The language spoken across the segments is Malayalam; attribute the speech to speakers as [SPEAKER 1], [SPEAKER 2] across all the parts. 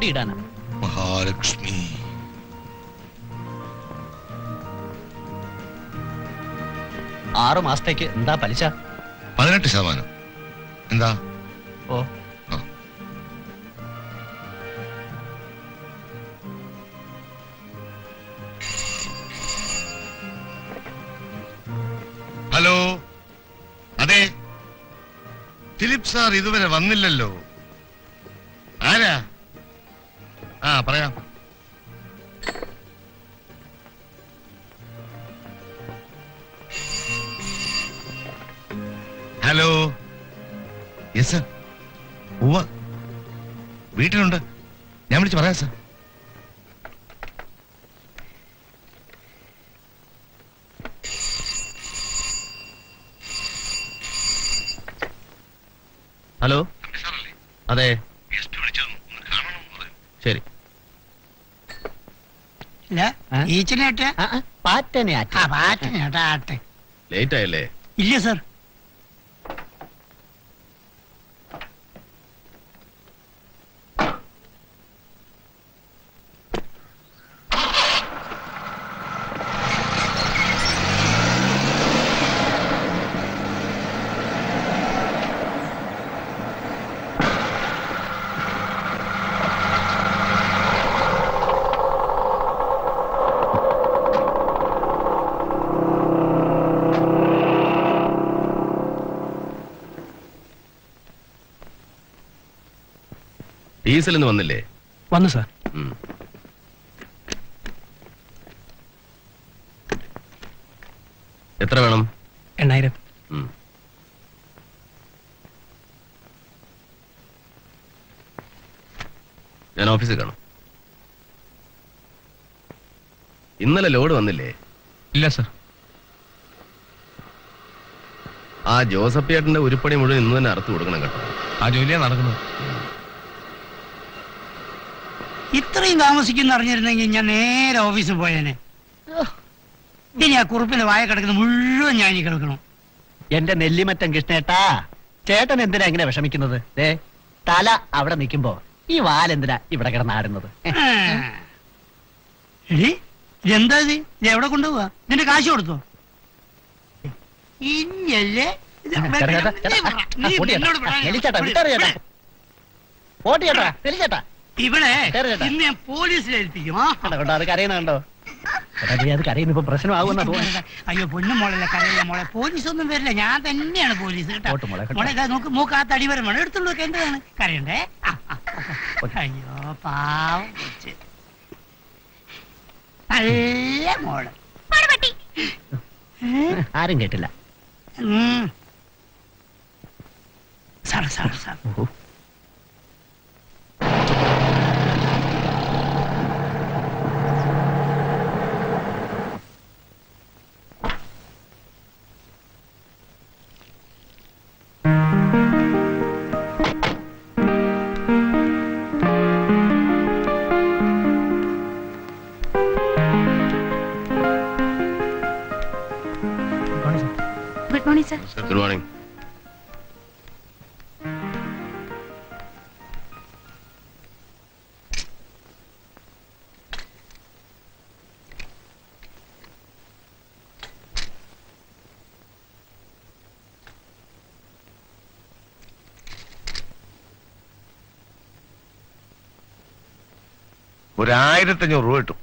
[SPEAKER 1] പൂട്ടിയിടാനാണ്.
[SPEAKER 2] മഹാലക്ഷ്മി
[SPEAKER 1] 6 മാസത്തേക്ക് എന്താ പലിശ?
[SPEAKER 2] 18%. എന്താ?
[SPEAKER 1] ഓ
[SPEAKER 2] ഹലോ, അതെ, ഫിലിപ്പ് സാർ ഇതുവരെ വന്നില്ലല്ലോ. ആരാ? പറയാം. Hello, yes sir. ഉവ്വ, വീട്ടിലുണ്ട്. ഞാൻ വിളിച്ച് പറയാം സർ.
[SPEAKER 1] ഹലോ, അതെ, ശരി. ലേറ്റ് ആയല്ലേ?
[SPEAKER 3] ഇല്ല സർ.
[SPEAKER 1] ഡീസലിന്ന് വന്നില്ലേ?
[SPEAKER 4] വന്നു സാർ.
[SPEAKER 1] എത്ര വേണം?
[SPEAKER 4] 8000.
[SPEAKER 1] ഞാൻ ഓഫീസിൽ കാണും. ഇന്നലെ ലോഡ് വന്നില്ലേ?
[SPEAKER 4] ഇല്ല സാർ.
[SPEAKER 1] ആ ജോസഫിയേട്ടന്റെ ഉരുപ്പടി മുഴുവൻ ഇന്ന് തന്നെ അറുത്ത് കൊടുക്കണം കേട്ടോ.
[SPEAKER 4] ആ ജോലിയാ നടക്കുന്നത്.
[SPEAKER 3] ഇത്രയും താമസിക്കുന്ന അറിഞ്ഞിരുന്നെങ്കിൽ ഞാൻ നേരെ ഓഫീസിൽ പോയേനെ. ഇനി ആ കുറുപ്പിന്റെ വായ കിടക്കുന്ന മുഴുവൻ ഞാൻ ഈ കിടക്കണം.
[SPEAKER 5] എന്റെ നെല്ലിമറ്റം കൃഷ്ണേട്ടാ, ചേട്ടൻ എന്തിനാ ഇങ്ങനെ വിഷമിക്കുന്നത്? തല അവിടെ നിൽക്കുമ്പോ ഈ വാലെന്തിനാ ഇവിടെ കിടന്നാടുന്നത്?
[SPEAKER 3] എടി, ഇതെന്താ ഇത്? ഇത് എവിടെ കൊണ്ടുപോവാ? ഇതിന്റെ കാശ് കൊടുത്തോ? ഇല്ലല്ലേ? ഇവിടെ ഇന്ന് ഞാൻ പോലീസിൽ ഏൽപ്പിക്കും.
[SPEAKER 5] അത് കരയുന്നുണ്ടോ? അത് കരയുന്ന പ്രശ്നമാകുമെന്നാ തോന്നുന്നത്.
[SPEAKER 3] അയ്യോ പൊന്നു മോളല്ല, കരയില്ല മോളെ. പോലീസ് ഒന്നും വരില്ല, ഞാൻ തന്നെയാണ് പോലീസ് കേട്ടോ. മോളെ നോക്ക്, മൂക്ക് ആ തടിവരം വേണം, എടുത്തുള്ളൂ. എന്താണ് കരയണ്ടേ? അയ്യോ പാവം കൊച്ച്, നല്ല മോള്.
[SPEAKER 5] ആരും കേട്ടില്ല.
[SPEAKER 3] Sir sir sir,
[SPEAKER 1] Good morning, sir. Good morning.
[SPEAKER 2] ഒരു 1500 രൂപ കിട്ടും.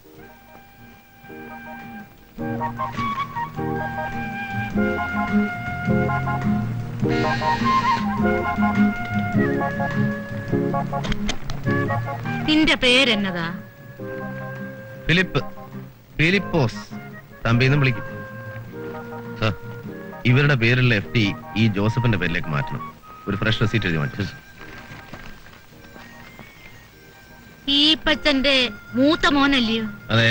[SPEAKER 6] നിന്റെ പേരെന്നതാ?
[SPEAKER 1] ഫിലിപ്പ്, ഫിലിപ്പോസ് തമ്പിന്ന് വിളിക്കും. ഇവരുടെ പേരുള്ള FD ഈ ജോസഫിന്റെ പേരിലേക്ക് മാറ്റണം. ഒരു ഫ്രഷ് റെസീറ്റ് എഴുതി മാറ്റും.
[SPEAKER 6] ഈ പച്ചന്റെ മൂത്ത മോനല്ലയോ?
[SPEAKER 1] അതെ.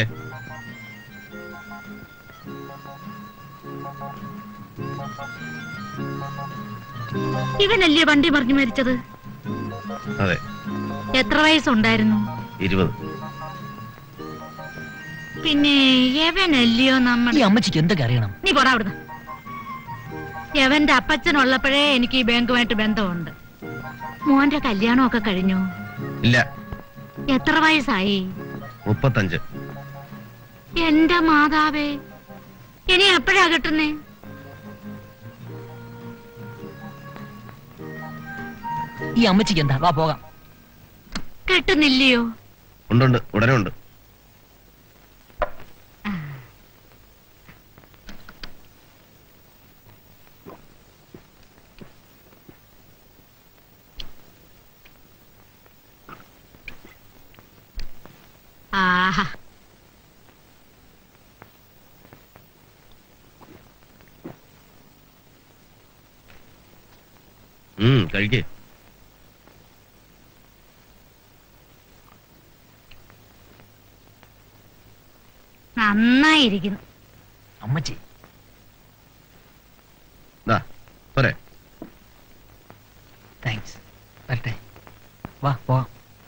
[SPEAKER 6] ഇവനല്ലേ വണ്ടി മറിഞ്ഞു മരിച്ചത്?
[SPEAKER 1] അതെ.
[SPEAKER 6] എത്ര വയസ്സുണ്ടായിരുന്നു?
[SPEAKER 1] 20.
[SPEAKER 6] പിന്നെ യവനല്ലയോ നമ്മൾ?
[SPEAKER 5] അമ്മച്ചിക്ക് എന്തൊക്കെ അറിയണം?
[SPEAKER 6] നീ പോടാ അവിടുന്ന്. യവന്റെ അപ്പച്ചനുള്ളപ്പോഴേ എനിക്ക് ഈ ബാങ്കുമായിട്ട് ബന്ധമുണ്ട്. മോന്റെ കല്യാണമൊക്കെ കഴിഞ്ഞു?
[SPEAKER 1] ഇല്ല,
[SPEAKER 6] എത്ര വയസ്സായി?
[SPEAKER 1] 35.
[SPEAKER 6] എന്റെ മാതാവേ, ഇനി എപ്പോഴാ കിട്ടുന്നേ?
[SPEAKER 5] ഈ അമ്മച്ചിക്ക് എന്താ? വാ പോകാം.
[SPEAKER 6] കിട്ടുന്നില്ലയോ?
[SPEAKER 1] ഉണ്ട്, ഉടനെ ഉണ്ട്.
[SPEAKER 6] ആഹാ,
[SPEAKER 1] കഴിക്കേ.
[SPEAKER 6] നന്നായിരിക്കുന്നു.
[SPEAKER 5] അമ്മച്ചി
[SPEAKER 1] പോരെ?
[SPEAKER 5] താങ്ക്സ്. വരട്ടെ. വാ പോവാം.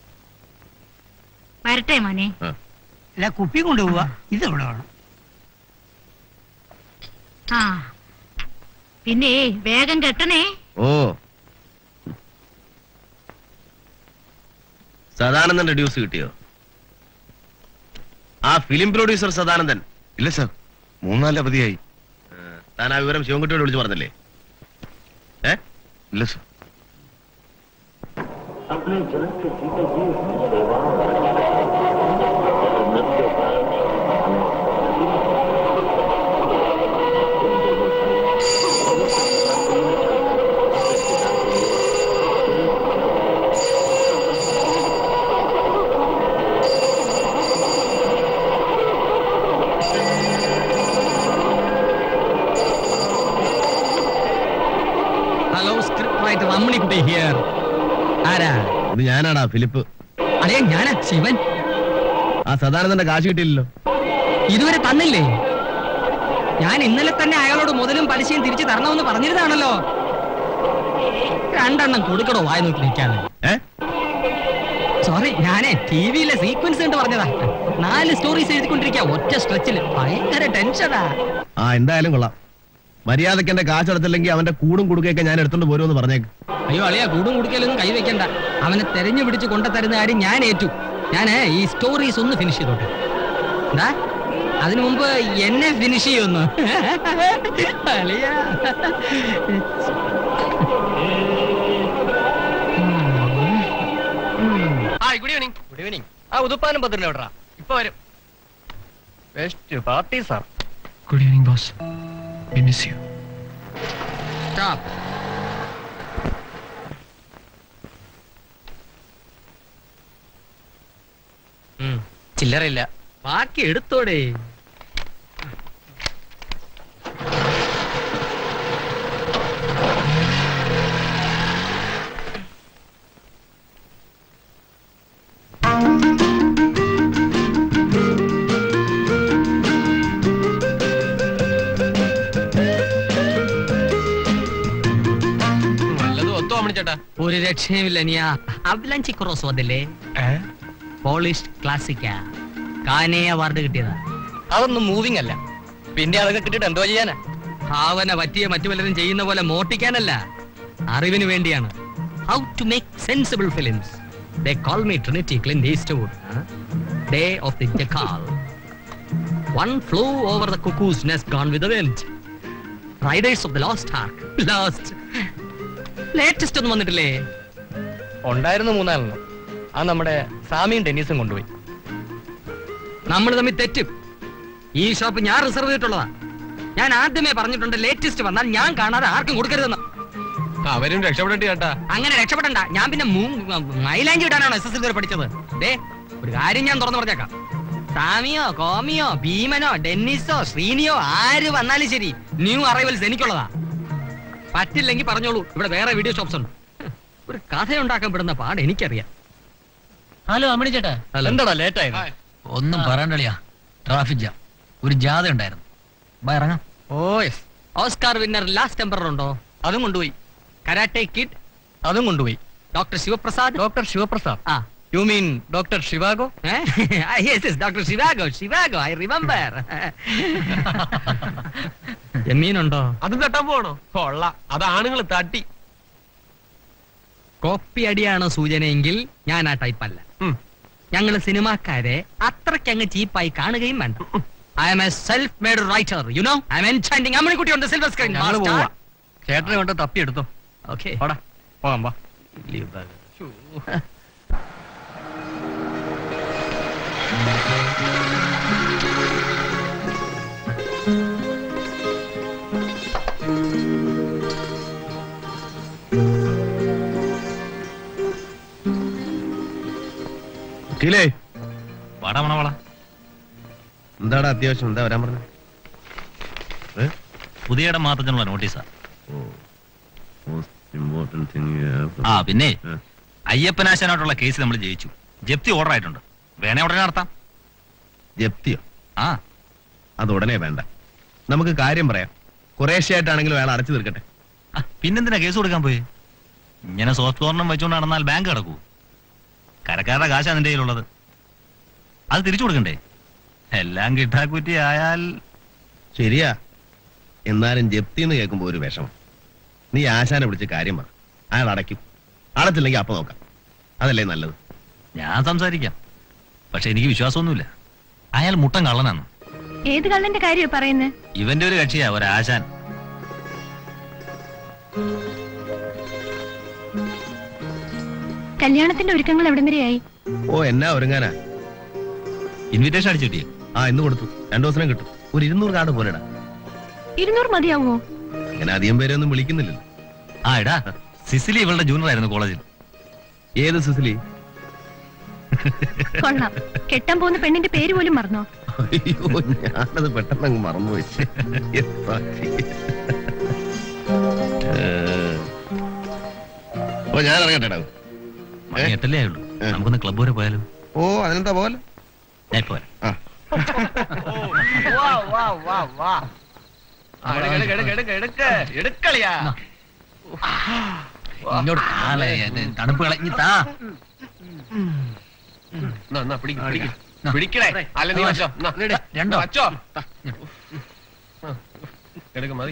[SPEAKER 6] വരട്ടെ മോനെ.
[SPEAKER 3] അല്ല, കുപ്പി കൊണ്ടുപോവാ. ഇത് എവിടെ വേണം?
[SPEAKER 6] ആ, പിന്നെ വേഗം കെട്ടണേ.
[SPEAKER 1] ഓ, സദാനന്ദന്റെ ഡ്യൂസ് കിട്ടിയോ? ആ ഫിലിം പ്രൊഡ്യൂസർ സദാനന്ദൻ.
[SPEAKER 2] ഇല്ല സർ, 3-4 അവധിയായി.
[SPEAKER 1] താൻ ആ വിവരം ശിവൻകുട്ടിയോട് വിളിച്ചു പറഞ്ഞല്ലേ?
[SPEAKER 2] ഇല്ല സർ.
[SPEAKER 1] ഇത് ഞാനാടാ ഫിലിപ്പ്.
[SPEAKER 5] അതെ, ഞാനാ ശിവൻ.
[SPEAKER 1] ആ സദാനന്ദന്റെ കാശ് കിട്ടിയില്ലല്ലോ.
[SPEAKER 5] ഇതുവരെ തന്നില്ലേ? ഞാൻ ഇന്നലെ തന്നെ അയാളോട് മുതലും പലിശയും തിരിച്ചു തരണമെന്ന് പറഞ്ഞിരുന്നാണല്ലോ. 2 എണ്ണം കൊടുക്കണോ വായ നോക്കി നിൽക്കാതെ? സോറി, ഞാനേ ടിവിയിലെ സീക്വൻസ് കണ്ട് പറഞ്ഞതാ. 4 സ്റ്റോറീസ് എഴുതിക്കൊണ്ടിരിക്കുക ഒറ്റ സ്ട്രെച്ചിൽ. ഭയങ്കര ടെൻഷനാ.
[SPEAKER 1] എന്തായാലും കൊള്ളാം. മര്യാദക്ക് എന്റെ കാശെടുത്തില്ലെങ്കിൽ അവന്റെ കൂടും കുടുക്കൊക്കെ ഞാൻ എടുത്തോണ്ട് പോരുമെന്ന് പറഞ്ഞേക്ക്.
[SPEAKER 5] അയ്യോ അളിയാ, കൂടും കുടുക്കലൊന്നും കൈവയ്ക്കണ്ട. അവനെ തെരഞ്ഞു പിടിച്ച് കൊണ്ടുതരുന്ന കാര്യം ഞാൻ ഏറ്റു. ഞാൻ ഈ സ്റ്റോറീസ് ഒന്ന് ഫിനിഷ് ചെയ്തോട്ടെ. എന്താ? അതിനു മുമ്പ് എന്നെ ഫിനിഷ് ചെയ്യൊന്ന്. അളിയാ, ഗുഡ് ഈവനിങ്. Good evening. ആ ഉതുപ്പാനും പത്തില്ല കേട്ടാ, ഇപ്പൊ വരും. Best party sir.
[SPEAKER 4] Good evening boss. We miss you.
[SPEAKER 5] Stop. ചില്ലറയില്ല, ബാക്കി എടുത്തോടെ. ഒരു രക്ഷയുമില്ല. നീ അവലഞ്ചി ക്രോസ് വന്നില്ലേ? പോളിഷ് ക്ലാസിക്ക കാനേ അവാർഡ് കിട്ടിയതാ. അതൊന്നും മൂവിങ് അല്ല. പിന്നെ അതൊക്കെ കിട്ടിയിട്ട് എന്തോ ചെയ്യാനാ? ഭാവന പറ്റിയ മറ്റു പലരും ചെയ്യുന്ന പോലെ മോട്ടിക്കാനല്ല, അറിവിന് വേണ്ടിയാണ്. How to make sensible films. They call me Trinity Clint Eastwood. Day of the Jackal. One flew over the cuckoo's nest, gone with the wind. Riders of the Lost Ark. Lost. Latest ഒന്നും വന്നിട്ടില്ലേ? ഉണ്ടായിരുന്നു 3-4. അത് നമ്മുടെ സാമിയും ടെന്നീസും കൊണ്ടുപോയി. നമ്മൾ തമ്മിൽ തെറ്റും. ഈ ഷോപ്പ് ഞാൻ റിസർവ് ചെയ്തിട്ടുള്ളതാ. ഞാൻ ആദ്യമേ പറഞ്ഞിട്ടുണ്ട്, ലേറ്റസ്റ്റ് വന്നാൽ ഞാൻ കാണാതെ ആർക്കും കൊടുക്കരുതെന്ന്.
[SPEAKER 4] അവരും രക്ഷപ്പെടേണ്ടി കേട്ടാ.
[SPEAKER 5] അങ്ങനെ രക്ഷപ്പെടണ്ട. ഞാൻ പിന്നെ മൈലാഞ്ചി ഇടാനാണോ SSL വരെ പഠിച്ചത്? ഒരു കാര്യം ഞാൻ തുറന്നു പറഞ്ഞേക്കാം. സാമിയോ കോമിയോ ഭീമനോ ഡെന്നിസോ ശ്രീനിയോ ആര് വന്നാലും ശരി, ന്യൂ അറൈവൽസ് എനിക്കുള്ളതാ. പറ്റില്ലെങ്കിൽ പറഞ്ഞോളൂ, ഇവിടെ വേറെ വീഡിയോ ഷോപ്സ് ഉണ്ട്. ഒരു കഥ ഉണ്ടാക്കാൻ പെടുന്ന പാട് എനിക്കറിയാം. ഹലോ അമ്മണി ചേട്ടാ, എന്താടാ ലേറ്റ് ആയത്?
[SPEAKER 7] ഒന്നും പറയണ്ടളിയാ, ട്രാഫിക് ജാം. ഒരു ജാഥ ഉണ്ടായിരുന്നു. ഇറങ്ങാം.
[SPEAKER 5] ഓ yes. Oscar winner last emperor ഉണ്ടോ? അതും കൊണ്ടുപോയി. കരാട്ടെ കിഡ് അതും കൊണ്ടുപോയി. ഡോക്ടർ ശിവപ്രസാദ്. ഡോക്ടർ ശിവപ്രസാദ്. ആ, you mean doctor Zhivago? Yes yes, doctor Zhivago. Zhivago, I remember. എമ്മീനുണ്ടോ?
[SPEAKER 4] അത് തട്ടാൻ പോണോ? കൊള്ള, അത് ആണുങ്ങൾ തട്ടി.
[SPEAKER 5] കോപ്പി അടിയാണോ സൂചനയെങ്കിൽ ഞാൻ ആ ടൈപ്പ് അല്ല. ഞങ്ങള് സിനിമാക്കാരെ അത്രയ്ക്കങ്ങ് ചീപ്പായി കാണുകയും വേണ്ട. I am a self-made writer, you know. I am enchanting Ammanikutty on the silver screen.
[SPEAKER 7] ഞങ്ങള് പോവാ. ചേട്ടനെ കൊണ്ട് തപ്പിയെടുത്തോ.
[SPEAKER 5] Okay.
[SPEAKER 7] പോടാ, പോകാം വാ.
[SPEAKER 1] വാടാ മണവാള. എന്താടാ അത്യാവശ്യം? എന്താ വരാൻ പറഞ്ഞത്?
[SPEAKER 8] പുതിയ ഇടം മാറ്റത്തിനുള്ള നോട്ടീസാ. ആ പിന്നെ അയ്യപ്പനാശനായിട്ടുള്ള കേസ് നമ്മൾ ജയിച്ചു. ജപ്തി ഓർഡർ ആയിട്ടുണ്ട്. വേണേ ഉടനെ നടത്താം.
[SPEAKER 1] ജപ്തിയോ?
[SPEAKER 8] ആ,
[SPEAKER 1] അത് ഉടനെ വേണ്ട. നമുക്ക് കാര്യം പറയാം. കുറേശ്ശെയായിട്ടാണെങ്കിലും അയാൾ അടച്ചു തീർക്കട്ടെ.
[SPEAKER 8] പിന്നെന്തിനാ കേസ് കൊടുക്കാൻ പോയി? ഇങ്ങനെ സോഫ്റ്റ് കോർണർ വെച്ചുകൊണ്ട് നടന്നാൽ ബാങ്ക് കിടക്കൂ. കരക്കാരുടെ കാശാ നിന്റെ കയ്യിലുള്ളത്. അത് തിരിച്ചു കൊടുക്കണ്ടേ? എല്ലാം കിട്ടാക്കുറ്റി ആയാൽ
[SPEAKER 1] ശരിയാ. എന്നാലും ജപ്തി എന്ന് കേൾക്കുമ്പോ ഒരു വിഷമം. നീ ആശാനെ വിളിച്ച് കാര്യം പറ. അയാൾ അടയ്ക്കും. അടച്ചില്ലെങ്കിൽ അപ്പൊ നോക്കാം. അതല്ലേ നല്ലത്?
[SPEAKER 8] ഞാൻ സംസാരിക്കാം. പക്ഷെ എനിക്ക് വിശ്വാസമൊന്നുമില്ല. അയാൾ മുട്ടൻ കള്ളനാണ്.
[SPEAKER 6] ഏത് കള്ളന്റെ കാര്യമാണ് പറയുന്നത്?
[SPEAKER 8] ഇവന്റെ ഒരു കക്ഷിയാ ഒരാശാൻ.
[SPEAKER 6] കല്യാണത്തിന്റെ ഒരുക്കങ്ങൾ എവിടം വരെയായി?
[SPEAKER 1] ഓ, എന്നാ ഒരുങ്ങാനാ?
[SPEAKER 8] ഇൻവിറ്റേഷൻ അടിച്ചു കിട്ടിയേ?
[SPEAKER 1] ആ, ഇന്ന് കൊടുത്തു. 2 ദിവസം കിട്ടും. ഒരു 200 കാർഡ് പോലെടാ.
[SPEAKER 6] 200 മതിയാവോ?
[SPEAKER 1] അങ്ങനെ അധികം പേരെ ഒന്നും വിളിക്കുന്നില്ലല്ലോ.
[SPEAKER 8] ആ എടാ, സിസിലി ഇവളുടെ ജൂനിയർ ആയിരുന്നു കോളേജിൽ.
[SPEAKER 1] ഏത് സിസിലി?
[SPEAKER 6] കൊള്ളാം. കെട്ടാൻ പോകുന്ന പെണ്ണിന്റെ പേര് പോലും മറന്നോ?
[SPEAKER 1] അയ്യോ, ഞാനത് പെട്ടെന്ന് അങ്ങ് മറന്നുപോയി. ഓ, ഞാൻ ഇറങ്ങട്ടെടാ.
[SPEAKER 8] എട്ടല്ലേ ആയുള്ളൂ. നമുക്കൊന്ന് ക്ലബ് വരെ പോയാലോ?
[SPEAKER 1] ഓ, അതിനെന്താ പോലെ?
[SPEAKER 8] ഞാൻ പോരാ.
[SPEAKER 7] തണുപ്പ് കളഞ്ഞി താ.
[SPEAKER 4] പിടിക്കണേ. അല്ല നീ വച്ചോ.
[SPEAKER 7] രണ്ടോ
[SPEAKER 4] വച്ചോ. എടുക്ക മതി.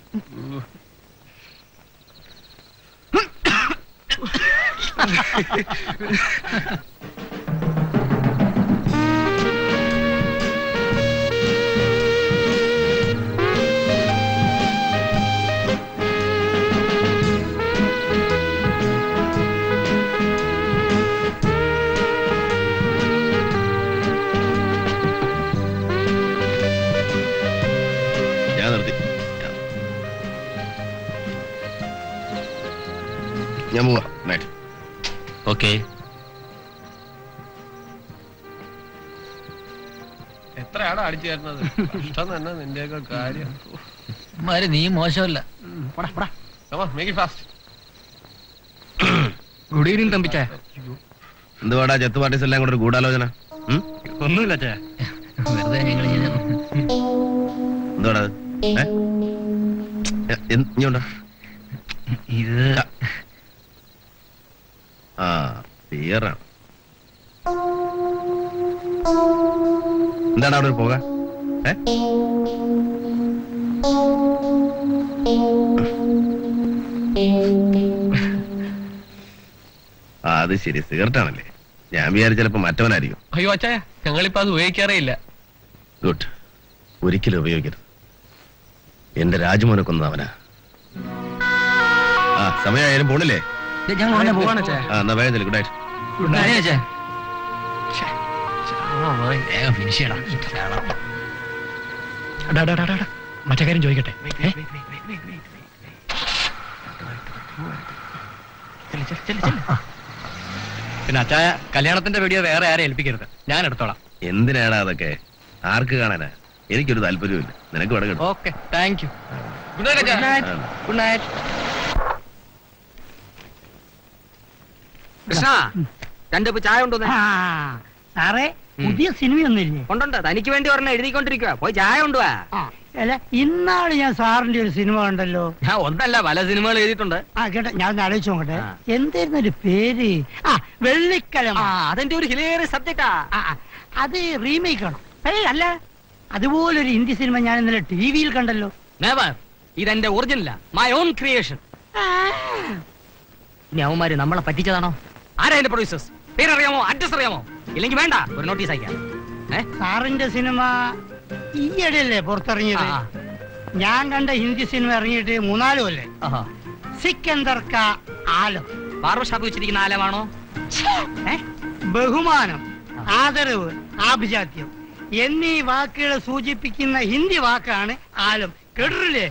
[SPEAKER 1] ഞാൻ പോവാ.
[SPEAKER 8] ഓക്കെ.
[SPEAKER 4] എത്രയാണോ അടിച്ചു തരുന്നത്? ഇഷ്ടം തന്നെ നിന്റെയൊക്കെ കാര്യം.
[SPEAKER 7] നീ മോശമല്ല.
[SPEAKER 5] ഗുഡ് ഈവനിങ് തമ്പിച്ച.
[SPEAKER 1] എന്തുവാടാ ചെത്ത് പാർട്ടീസ് എല്ലാം കൂടെ ഒരു ഗൂഢാലോചന?
[SPEAKER 5] ഒന്നുമില്ല.
[SPEAKER 7] വെറുതെ ഞങ്ങൾ
[SPEAKER 1] എന്തുവാടാ? ഇഞ്ഞോണ്ടാ.
[SPEAKER 7] ഇത്
[SPEAKER 1] ആ, ബിയറാണ്. എന്താണ് അവിടെ പോക? അത് ശരി, സിഗരറ്റാണല്ലേ. ഞാൻ വിചാരിച്ചപ്പോ മറ്റവനായിരിക്കും.
[SPEAKER 4] അയ്യോ അച്ഛാ, ഞങ്ങളിപ്പോ അത് ഉപയോഗിക്കാറേ.
[SPEAKER 1] ഗുഡ്. ഒരിക്കലും ഉപയോഗിക്കരുത്. എന്റെ രാജുമോനെ കൊന്നവനാ. ആ, സമയമായാലും പോണില്ലേ?
[SPEAKER 5] ഞങ്ങൾ ഉടനെ പോവാണ്.
[SPEAKER 1] എന്നാ വേഗം ചെല്ലു. Good night.
[SPEAKER 5] Good night.
[SPEAKER 7] വേഗം ഫിനിഷ് ചെയ്യണം.
[SPEAKER 5] മറ്റേ കാര്യം ചോദിക്കട്ടെ. പിന്നെ അച്ചായ, കല്യാണത്തിന്റെ വീഡിയോ വേറെ ആരെ ഏൽപ്പിക്കരുത്. ഞാൻ എടുത്തോളാം.
[SPEAKER 1] എന്തിനാടാ അതൊക്കെ? ആർക്ക് കാണാനാ? എനിക്കൊരു താല്പര്യമില്ല. നിനക്ക് ഇവിടെ കേട്ടോ.
[SPEAKER 5] Okay, thank you.
[SPEAKER 4] Good night.
[SPEAKER 5] Good night. Krishna, 2 cup ചായ ഉണ്ടോ?
[SPEAKER 3] സാറേ, പുതിയ സിനിമയൊന്നുമില്ലേ?
[SPEAKER 5] ഉണ്ടുണ്ട്. തനിക്ക് വേണ്ടി ഒരെണ്ണം എഴുതിക്കൊണ്ടിരിക്കുക. പോയി ചായ കൊണ്ടുവാ.
[SPEAKER 3] അല്ല, ഇന്നാള് ഞാൻ സാറിന്റെ ഒരു സിനിമ കണ്ടല്ലോ.
[SPEAKER 5] ഞാൻ ഒന്നല്ല, പല സിനിമകൾ എഴുതിയിട്ടുണ്ട്.
[SPEAKER 3] ആ കേട്ടോ, ഞാൻ ഒന്ന് ആലോചിച്ച് നോക്കട്ടെ. എന്തായിരുന്നു ഒരു പേര്? ആ, വെള്ളിക്കലം.
[SPEAKER 5] അതെന്റെ ഒരു ഹിലേറിയസ് സബ്ജക്റ്റാ.
[SPEAKER 3] അത് റീമേക്ക് ആണോ? അല്ല, അതുപോലൊരു ഹിന്ദി സിനിമ ഞാൻ ഇന്നലെ ടിവിയിൽ കണ്ടല്ലോ.
[SPEAKER 5] നെവർ. ഇതെന്റെ ഒറിജിനലാ, മൈ ഓൺ ക്രിയേഷൻ. ഇനി അവന്മാര് നമ്മളെ പറ്റിച്ചതാണോ? ആരാ എന്റെ പ്രൊഡ്യൂസേഴ്സ്? പേരറിയാമോ? അഡ്രസ് അറിയാമോ? ഇല്ലെങ്കിൽ വേണ്ട, ഒരു നോട്ടീസ് അയക്കാം.
[SPEAKER 3] സാറിന്റെ സിനിമ ഈയിടെയല്ലേ പുറത്തിറങ്ങിയത്? ഞാൻ കണ്ട ഹിന്ദി സിനിമ ഇറങ്ങിയിട്ട് 3-4 കൊല്ലേ. സിക്കന്ദർ കാ ആലം.
[SPEAKER 5] ബാർബർ ഷാപ്പ് വെച്ചിരിക്കുന്ന ആലമാണോ?
[SPEAKER 3] ബഹുമാനം, ആദരവ്, ആഭിജാത്യം എന്നീ വാക്കുകളെ സൂചിപ്പിക്കുന്ന ഹിന്ദി വാക്കാണ് ആലം. കേട്ടില്ലേ?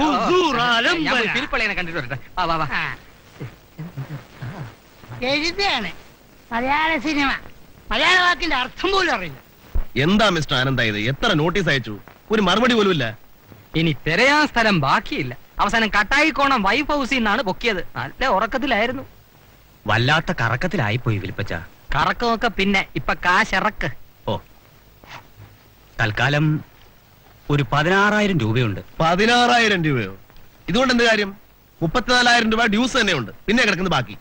[SPEAKER 3] എഴുതാണ് മലയാള സിനിമ. മലയാള വാക്കിന്റെ അർത്ഥം പോലും അറിയില്ല.
[SPEAKER 1] എന്താ മിസ്റ്റർ ആനന്ദ ഇത്? എത്ര നോട്ടീസ് അയച്ചു, ഒരു മറുപടി പോലും ഇല്ല.
[SPEAKER 5] ഇനി തിരയാൻ സ്ഥലം ബാക്കിയില്ല. അവസാനം കട്ടായിക്കോണം വൈഫ് ഹൗസിൽ നിന്നാണ് പൊക്കിയത്. നല്ല ഉറക്കത്തിലായിരുന്നു.
[SPEAKER 7] വല്ലാത്ത കറക്കത്തിലായിപ്പോയി വിൽപ്പച്ച.
[SPEAKER 5] കറക്കമൊക്കെ പിന്നെ, ഇപ്പൊ കാശിറക്ക്.
[SPEAKER 7] ഓ, തൽക്കാലം ഒരു 16,000 രൂപയുണ്ട്.
[SPEAKER 1] 16,000 രൂപയോ? ഇതുകൊണ്ട് എന്ത് കാര്യം? 34,000 രൂപ ഡ്യൂസ് തന്നെയുണ്ട്. പിന്നെ കിടക്കുന്നത് ബാക്കി.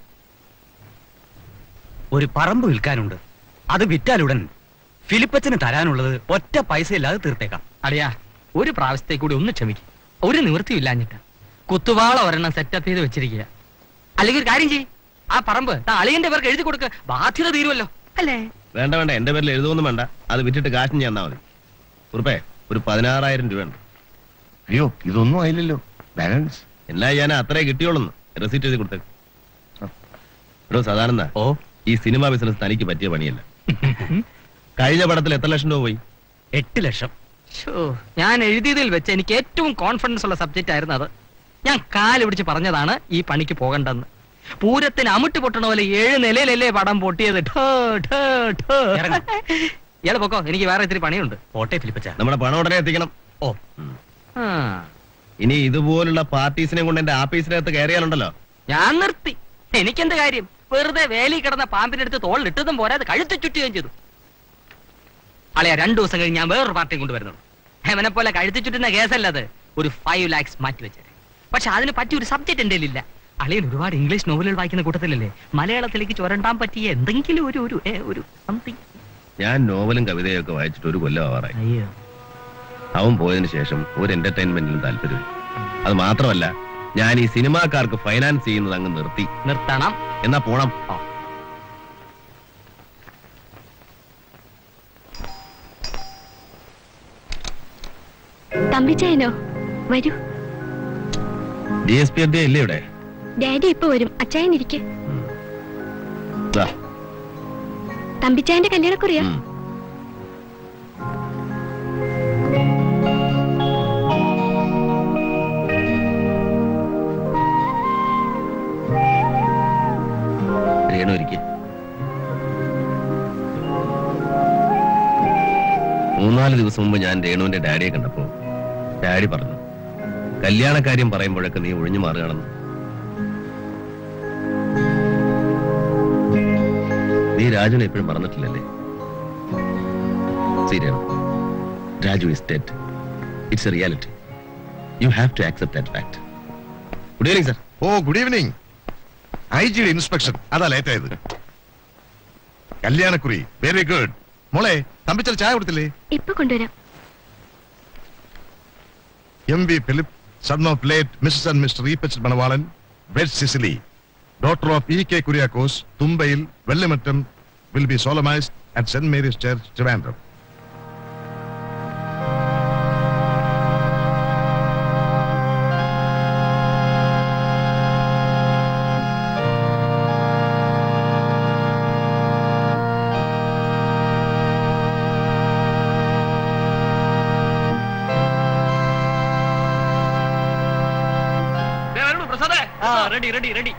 [SPEAKER 7] ഒരു പറമ്പ് വിൽക്കാനുണ്ട്. അത് വിറ്റാലുടൻ ഫിലിപ്പച്ചന് തരാനുള്ളത് ഒറ്റ പൈസ ഇല്ലാതെ തീർത്തേക്കാം.
[SPEAKER 5] അറിയാ, ഒരു പ്രാവശ്യത്തേക്ക് കൂടി ഒന്ന് ക്ഷമിക്കും. ഒരു നിവൃത്തിയും ഇല്ലാഞ്ഞിട്ട് കുത്തുവാള ഒരെണ്ണം സെറ്റപ്പ് ചെയ്ത് വെച്ചിരിക്കുക. അല്ലെങ്കിൽ ഒരു കാര്യം ചെയ്യ്, ആ പറമ്പ് അളിയന്റെ പേർക്ക് എഴുതി കൊടുക്ക, ബാധ്യത തീരുമല്ലോ അല്ലേ?
[SPEAKER 1] വേണ്ട വേണ്ട, എന്റെ പേരിൽ എഴുതുമൊന്നും വേണ്ട. അത് വിറ്റിട്ട് കാശ് ഞാൻ തന്നാ മതി. ഉറപ്പേ, ഒരു 16,000 രൂപയുണ്ട്.
[SPEAKER 2] അയ്യോ, ഇതൊന്നും ആയില്ലല്ലോ. ബാലൻസ്
[SPEAKER 1] എല്ലാ ഞാൻ അത്രേ കിട്ടിയോളൂ. റെസീറ്റ് എഴുതി കൊടുത്തേ. എടോ സാധാരണ,
[SPEAKER 7] ഓ,
[SPEAKER 1] ഈ സിനിമ ബിസിനസ് തനിക്ക് പറ്റിയ പണിയല്ല. കഴിഞ്ഞ പടത്തിൽ എത്ര ലക്ഷം രൂപ പോയി?
[SPEAKER 7] 8 ലക്ഷം.
[SPEAKER 5] ഞാൻ എഴുതിയതിൽ വെച്ച് എനിക്ക് ഏറ്റവും കോൺഫിഡൻസ് ഉള്ള സബ്ജക്റ്റ് ആയിരുന്നു അത്. ഞാൻ കാല് പിടിച്ച് പറഞ്ഞതാണ് ഈ പണിക്ക് പോകണ്ടെന്ന്. പൂരത്തിന് അമിട്ട് പൊട്ടണ പോലെ 7 നിലയിലല്ലേ പടം പൊട്ടിയത്. ഇയാള് പൊക്കോ, എനിക്ക് വേറെ ഇത്തിരി പണിയുണ്ട്.
[SPEAKER 7] ഓട്ടെ ഫിലിപ്പച്ച.
[SPEAKER 1] നമ്മുടെ പണം ഉടനെ എത്തിക്കണം.
[SPEAKER 7] ഓ,
[SPEAKER 1] ഇനി ഇതുപോലുള്ള പാർട്ടീസിനെ കൊണ്ട് എന്റെ ആഫീസിനകത്ത് കയറിയാലുണ്ടല്ലോ.
[SPEAKER 5] ഞാൻ നിർത്തി. എനിക്കെന്ത് കാര്യം? വെറുതെ വേലി കിടന്ന പാമ്പിനെടുത്ത് തോളിലിട്ടതും പോരാതെ കഴുത്ത് ചുറ്റുകയും ചെയ്തു. അളയാ, 2 ദിവസം കഴിഞ്ഞ് ഞാൻ വേറൊരു പാർട്ടിയും കൊണ്ടുവരുന്നത്. ഹെമനെ പോലെ കഴുത്തി ചുറ്റുന്ന കേസല്ലത്. ഒരു 5 lakhs മാറ്റി വെച്ചത്. പക്ഷെ അതിന് പറ്റിയ ഒരു സബ്ജക്ട് എന്റെ ഇല്ല. അളിയൻ ഒരുപാട് ഇംഗ്ലീഷ് നോവലുകൾ വായിക്കുന്ന കൂട്ടത്തിലല്ലേ, മലയാളത്തിലേക്ക് ചുരണ്ടാൻ പറ്റിയ എന്തെങ്കിലും ഒരു സംതിങ്.
[SPEAKER 1] ഞാൻ നോവലും കവിതയും ഒക്കെ വായിച്ചിട്ട് 1 കൊല്ലം ആവാറായി. അവൻ പോയതിനു ശേഷം ഒരു എന്റർടൈൻമെന്റിലും താല്പര്യം. അത് മാത്രമല്ല, ഞാൻ ഈ സിനിമാക്കാർക്ക് ഫൈനാൻസ് ചെയ്യുന്നത് അങ്ങ് നിർത്തണം. എന്നാ പോണം.
[SPEAKER 6] തമ്പിച്ചായനോ? വരൂ.
[SPEAKER 1] DSP ഇല്ലേ ഇവിടെ?
[SPEAKER 6] ഡാഡി ഇപ്പൊ വരും. അച്ചായൻ ഇരിക്കെ. തമ്പിച്ചായന്റെ കല്യാണക്കുറിയാ.
[SPEAKER 1] രേണു ഇരിക്കെ. 3-4 ദിവസം മുമ്പ് ഞാൻ രേണുവിന്റെ ഡാഡിയെ കണ്ടപ്പോ ഡാഡി പറഞ്ഞു, കല്യാണക്കാര്യം പറയുമ്പോഴൊക്കെ നീ ഒഴിഞ്ഞു മാറുകയാണെന്ന്. നീ രാജുവിനെ എപ്പോഴും പറഞ്ഞിട്ടില്ലല്ലേ? Raju is dead. It's a reality. You have to accept that fact. Good evening, sir.
[SPEAKER 2] ഓ, ഗുഡ് ഈവനിങ്. IG-യുടെ ഇൻസ്പെക്ഷൻ അതാ ലേറ്റ് ആയത്. കല്യാണക്കുറി വെരി ഗുഡ്. മോളെ, തമ്പിച്ചൽ ചായ കൊടുത്തില്ലേ?
[SPEAKER 6] ഇപ്പൊ കൊണ്ടുവരാം.
[SPEAKER 2] MV Philip, son of late Mrs. and Mr. E.P. Manavalan, wed Sicily. Daughter of E.K. Kuriakos, Tumbail, Vellimattam, will be solemnized at St. Mary's Church, Trivandrum.
[SPEAKER 5] ready.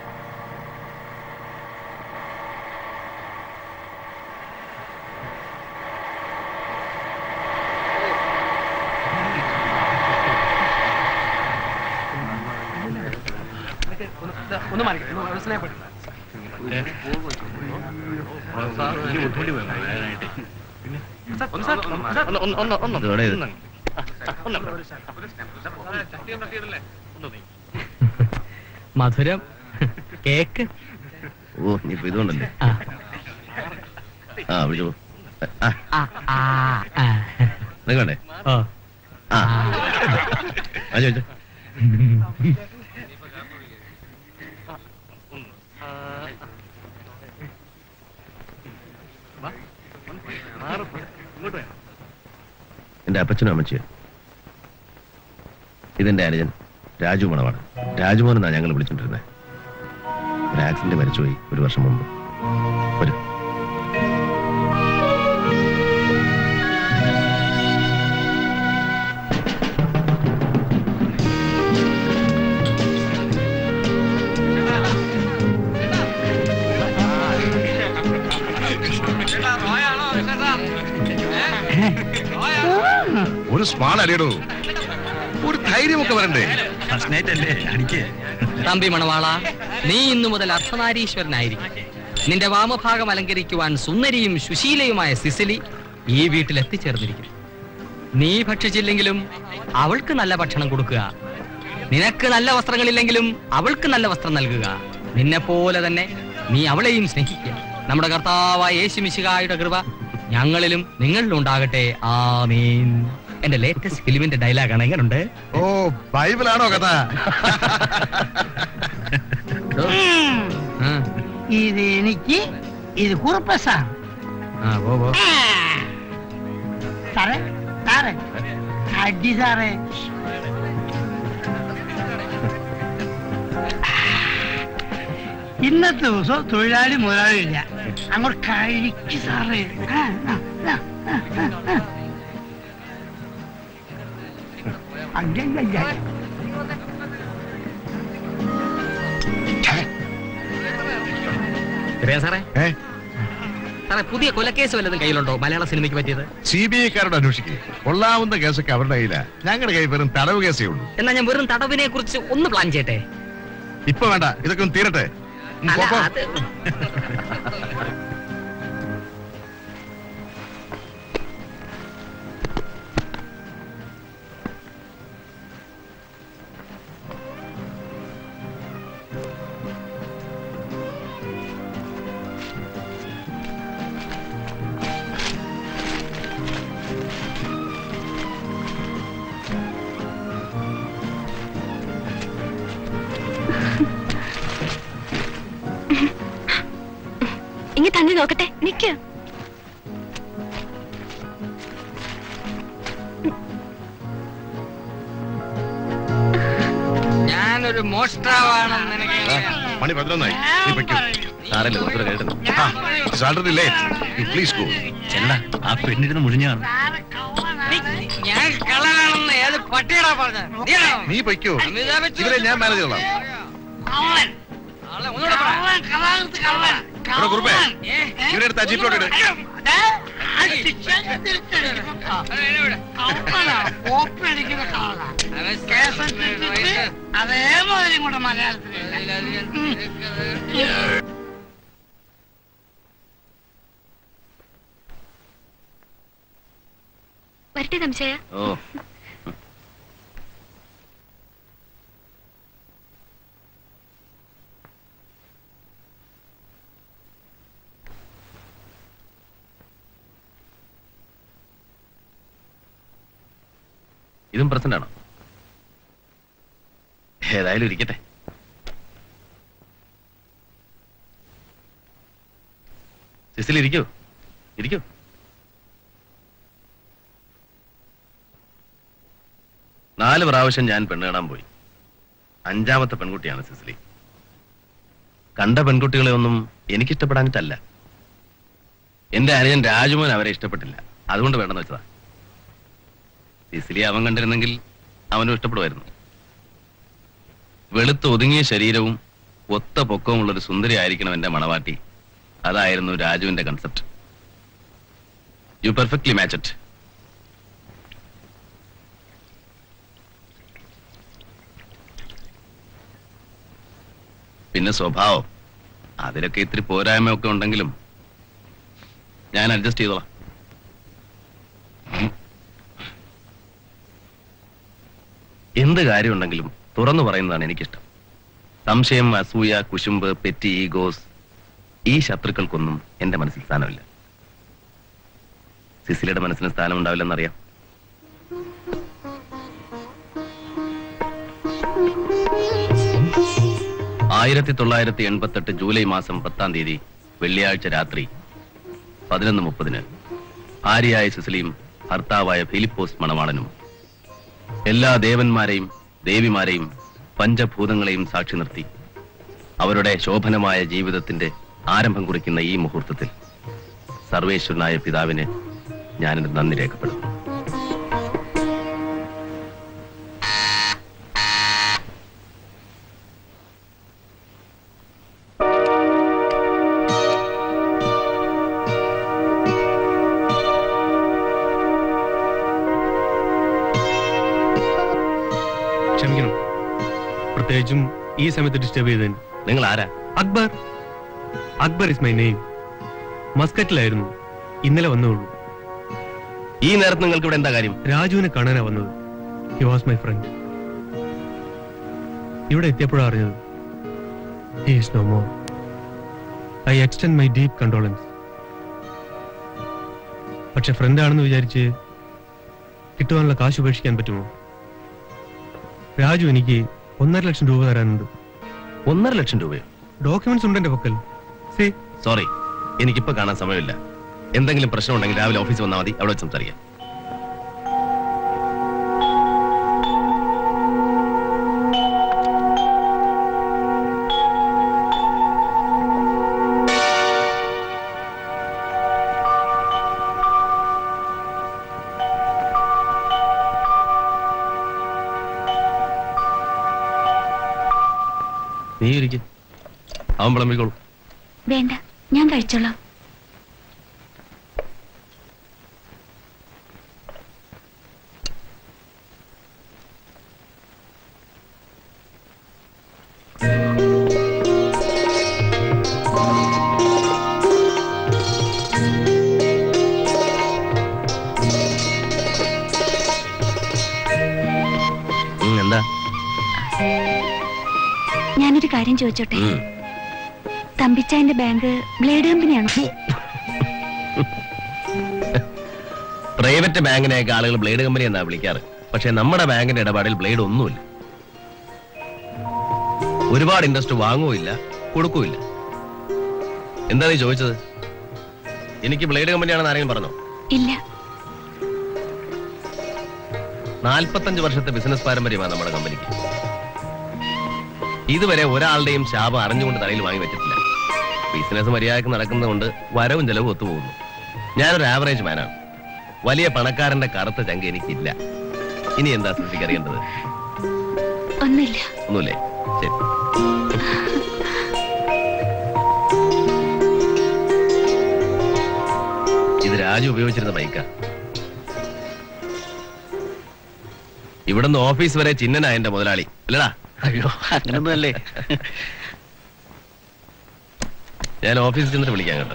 [SPEAKER 5] ഒന്ന് മാറി മധുരം കേക്ക്.
[SPEAKER 1] ഓ, നീ ഇതുകൊണ്ടല്ലേ? വിളിച്ചോ. നിങ്ങണ്ടേ? ചോദിച്ചോ. ഇതെന്റെ അപ്പച്ചനും അമ്മച്ചിയും. ഇതെന്റെ അനുജൻ രാജു മണവാണ്. രാജുമോൻ എന്നാണ് ഞങ്ങൾ വിളിച്ചോണ്ടിരുന്നത്. ഒരു ആക്സിഡന്റ് മരിച്ചുപോയി 1 വർഷം മുമ്പ്. ഒരു
[SPEAKER 2] ഒരു സ്മാൾ അടിയടോ, ഒരു ധൈര്യമൊക്കെ വരണ്ടേ?
[SPEAKER 5] തമ്പി മണവാള, നീ ഇന്നു മുതൽ അർദ്ധനാരീശ്വരനായിരിക്കും. നിന്റെ വാമഭാഗം അലങ്കരിക്കുവാൻ സുന്ദരിയും സുശീലയുമായ സിസിലി ഈ വീട്ടിൽ എത്തിച്ചേർന്നിരിക്കും. നീ ഭക്ഷിച്ചില്ലെങ്കിലും അവൾക്ക് നല്ല ഭക്ഷണം കൊടുക്കുക. നിനക്ക് നല്ല വസ്ത്രങ്ങളില്ലെങ്കിലും അവൾക്ക് നല്ല വസ്ത്രം നൽകുക. നിന്നെ പോലെ തന്നെ നീ അവളെയും സ്നേഹിക്കുക. നമ്മുടെ കർത്താവായ യേശു മിശിഹായുടെ കൃപ ഞങ്ങളിലും നിങ്ങളിലും ഉണ്ടാകട്ടെ. ആമീൻ. എന്റെ ലേറ്റസ്റ്റ് ഫിലിമിന്റെ ഡയലോഗാണ്. എങ്ങനെയുണ്ട്?
[SPEAKER 2] ഓ, ബൈബിളാണോ കഥ?
[SPEAKER 3] ഇത് എനിക്ക്, ഇത് കുറുപ്പസാണ്. സാറേ സാറേ അടി സാറേ. ഇന്നത്തെ ദിവസം തൊഴിലാളി മുതലാളി ഇല്ല, അങ്ങോട്ട് കഴിക്ക് സാറേ.
[SPEAKER 5] സാറേ സാറേ, പുതിയ കൊലക്കേസ് വല്ലതും കയ്യിലുണ്ടോ മലയാള സിനിമയ്ക്ക് പറ്റിയത്?
[SPEAKER 2] CBI-കാരോട് അന്വേഷിക്കുക. കൊള്ളാവുന്ന കേസൊക്കെ അവരുടെ കയ്യിലാ. ഞങ്ങളുടെ കയ്യിൽ വെറും തടവ് കേസേ ഉള്ളൂ.
[SPEAKER 5] എന്നാ ഞാൻ വെറും തടവിനെ കുറിച്ച് ഒന്ന് പ്ലാൻ ചെയ്യട്ടെ.
[SPEAKER 2] ഇപ്പൊ വേണ്ട, ഇതൊക്കെ ഒന്ന് തീരട്ടെ.
[SPEAKER 5] അല്ല, അത്
[SPEAKER 6] ഇങ്ങ് തന്നെ നോക്കട്ടെ, നിക്ക്.
[SPEAKER 5] ഞാനൊരു മോഷ്ടാവാണെന്ന്
[SPEAKER 2] മണി 11 നീ വെക്കൂ.
[SPEAKER 1] സാറല്ലേ കുറച്ചുകൂടെ കേട്ടത്.
[SPEAKER 2] Please go.
[SPEAKER 8] ചെല്ല, ആ പെണ്ണിരുന്ന് മുഴിഞ്ഞാണ്.
[SPEAKER 5] ഞാൻ കള്ളനാണെന്ന് ഏത് പട്ടിയടാ പറഞ്ഞത്?
[SPEAKER 2] നീ പൊയ്ക്കോ, ഇവരെ ഞാൻ മാനേജ് ചെയ്തോളാം. കുറുപ്പേ, ഇവരെ അടുത്ത് ജീപ്പിലോട്ട് ഇട്.
[SPEAKER 3] അതേമാതിരി കൂടെ മലയാളത്തിലില്ല.
[SPEAKER 6] വരട്ടെ സംശയ.
[SPEAKER 1] ഓ, ഇതും പ്രസന്റ് ആണോ? ഏതായാലും ഇരിക്കട്ടെ. സിസിലി ഇരിക്കൂ, ഇരിക്കൂ. നാല് പ്രാവശ്യം ഞാൻ പെണ്ണ് കാണാൻ പോയി. 5ാമത്തെ പെൺകുട്ടിയാണ് സിസിലി. കണ്ട പെൺകുട്ടികളെ ഒന്നും എനിക്കിഷ്ടപ്പെടാനിട്ടല്ല. എന്റെ അനുജൻ രാജുമോൻ അവരെ ഇഷ്ടപ്പെട്ടില്ല, അതുകൊണ്ട് വേണ്ടെന്ന് വെച്ചതാ. സിസിലി അവൻ കണ്ടിരുന്നെങ്കിൽ അവനും ഇഷ്ടപ്പെടുമായിരുന്നു. വെളുത്ത് ഒതുങ്ങിയ ശരീരവും ഒത്ത പൊക്കവും ഉള്ളൊരു സുന്ദരി ആയിരിക്കണം എന്റെ മണവാട്ടി. അതായിരുന്നു രാജുവിന്റെ concept. You perfectly match it. പിന്നെ സ്വഭാവം, അതിലൊക്കെ ഇത്തിരി പോരായ്മയൊക്കെ ഉണ്ടെങ്കിലും ഞാൻ അഡ്ജസ്റ്റ് ചെയ്തോളാം. എന്ത് കാര്യമുണ്ടെങ്കിലും തുറന്നു പറയുന്നതാണ് എനിക്കിഷ്ടം. സംശയം, അസൂയ, കുശുമ്പ്, പെറ്റി ഈഗോസ്, ഈ ശത്രുക്കൾക്കൊന്നും എന്റെ മനസ്സിൽ സ്ഥാനമില്ല. സിസിലിയുടെ മനസ്സിന് സ്ഥാനം ഉണ്ടാവില്ലെന്നറിയാം. (1988) ജൂലൈ മാസം 10-ാം തീയതി വെള്ളിയാഴ്ച രാത്രി 11:30 ഭാര്യയായ സിസിലിയും ഭർത്താവായ ഫിലിപ്പോസ് മണവാളനും എല്ലാ ദേവന്മാരെയും ദേവിമാരെയും പഞ്ചഭൂതങ്ങളെയും സാക്ഷി നിർത്തി അവരുടെ ശോഭനമായ ജീവിതത്തിന്റെ ആരംഭം കുറിക്കുന്ന ഈ മുഹൂർത്തത്തിൽ സർവേശ്വരനായ പിതാവിന് ഞാനെന്റെ നന്ദി രേഖപ്പെടുന്നു.
[SPEAKER 9] ക്ഷമിക്കണം, പ്രത്യേകിച്ചും ഈ സമയത്ത് ഡിസ്റ്റർബ് ചെയ്തതിന്.
[SPEAKER 1] നിങ്ങൾ ആരാ?
[SPEAKER 9] Akbar. Akbar is my name. മസ്കറ്റിലായിരുന്നു, ഇന്നലെ വന്നുള്ളൂ.
[SPEAKER 1] ഈ നേരത്ത് നിങ്ങൾക്ക് ഇവിടെ എന്താ കാര്യം?
[SPEAKER 9] രാജുവിനെ കാണാനാ വന്നത്. He was my friend. ഇവിടെ എത്തിയപ്പോഴാണ് അറിഞ്ഞത് he is no more. I extend my deep condolences. പക്ഷെ ഫ്രണ്ട് ആണെന്ന് വിചാരിച്ച് കിട്ടുവാനുള്ള കാശ് ഉപേക്ഷിക്കാൻ പറ്റുമോ? രാജു എനിക്ക് 1.5 ലക്ഷം രൂപ തരാനുണ്ട്.
[SPEAKER 1] 1.5 ലക്ഷം രൂപയോ?
[SPEAKER 9] ഡോക്യുമെന്റ്സ് ഉണ്ട് എന്റെ പക്കൽ.
[SPEAKER 1] സോറി, എനിക്കിപ്പോ കാണാൻ സമയമില്ല. എന്തെങ്കിലും പ്രശ്നം ഉണ്ടെങ്കിൽ രാവിലെ ഓഫീസിൽ വന്നാൽ മതി, അവിടെ വെച്ച് സംസാരിക്കാം. നീ ഇരിക്കും, അവൻ വിളമ്പിക്കോളൂ.
[SPEAKER 6] വേണ്ട, ഞാൻ കഴിച്ചോളാം.
[SPEAKER 1] എന്താ?
[SPEAKER 6] ഞാനൊരു കാര്യം ചോദിച്ചോട്ടെ? തമ്പിച്ചായന്റെ ബാങ്ക് ബ്ലേഡ് കമ്പനിയാണോ?
[SPEAKER 1] പ്രൈവറ്റ് ബാങ്കിനെയൊക്കെ ആളുകൾ ബ്ലേഡ് കമ്പനി എന്നാ വിളിക്കാറ്. പക്ഷെ നമ്മുടെ ബാങ്കിന്റെ ഇടപാടിൽ ബ്ലേഡ് ഒന്നുമില്ല. ഒരുപാട് ഇൻട്രസ്റ്റ് വാങ്ങുകയില്ല, കൊടുക്കുകയില്ല. എന്താ നീ ചോദിച്ചത്? എനിക്ക് ബ്ലേഡ് കമ്പനിയാണെന്ന് ആരെങ്കിലും പറഞ്ഞോ?
[SPEAKER 6] ഇല്ല.
[SPEAKER 1] 45 വർഷത്തെ ബിസിനസ് പാരമ്പര്യമാണ് നമ്മുടെ കമ്പനിക്ക്. ഇതുവരെ ഒരാളുടെയും ശാപം അറിഞ്ഞുകൊണ്ട് തലയിൽ വാങ്ങി വെച്ചിട്ടില്ല. ബിസിനസ് മര്യാദക്ക് നടക്കുന്നതുകൊണ്ട് വരവും ചെലവും ഒത്തുപോകുന്നു. ഞാനൊരു ആവറേജ് മാനാണ്. വലിയ പണക്കാരന്റെ കറുത്ത ചങ്ക് എനിക്കില്ല. ഇനി എന്താ സ്ഥിതിക്ക് അറിയേണ്ടത്? ഒന്നുമില്ലേ? ശരി. ഇത് രാജു ഉപയോഗിച്ചിരുന്ന ബൈക്കാ. ഇവിടുന്ന് ഓഫീസ് വരെ ചിഹ്നനാ എന്റെ മുതലാളി, അല്ലടാ?
[SPEAKER 5] അയ്യോ, അങ്ങനൊന്നുമല്ലേ.
[SPEAKER 1] ഞാൻ ഓഫീസിൽ ചെന്നിട്ട് വിളിക്കാം കേട്ടോ.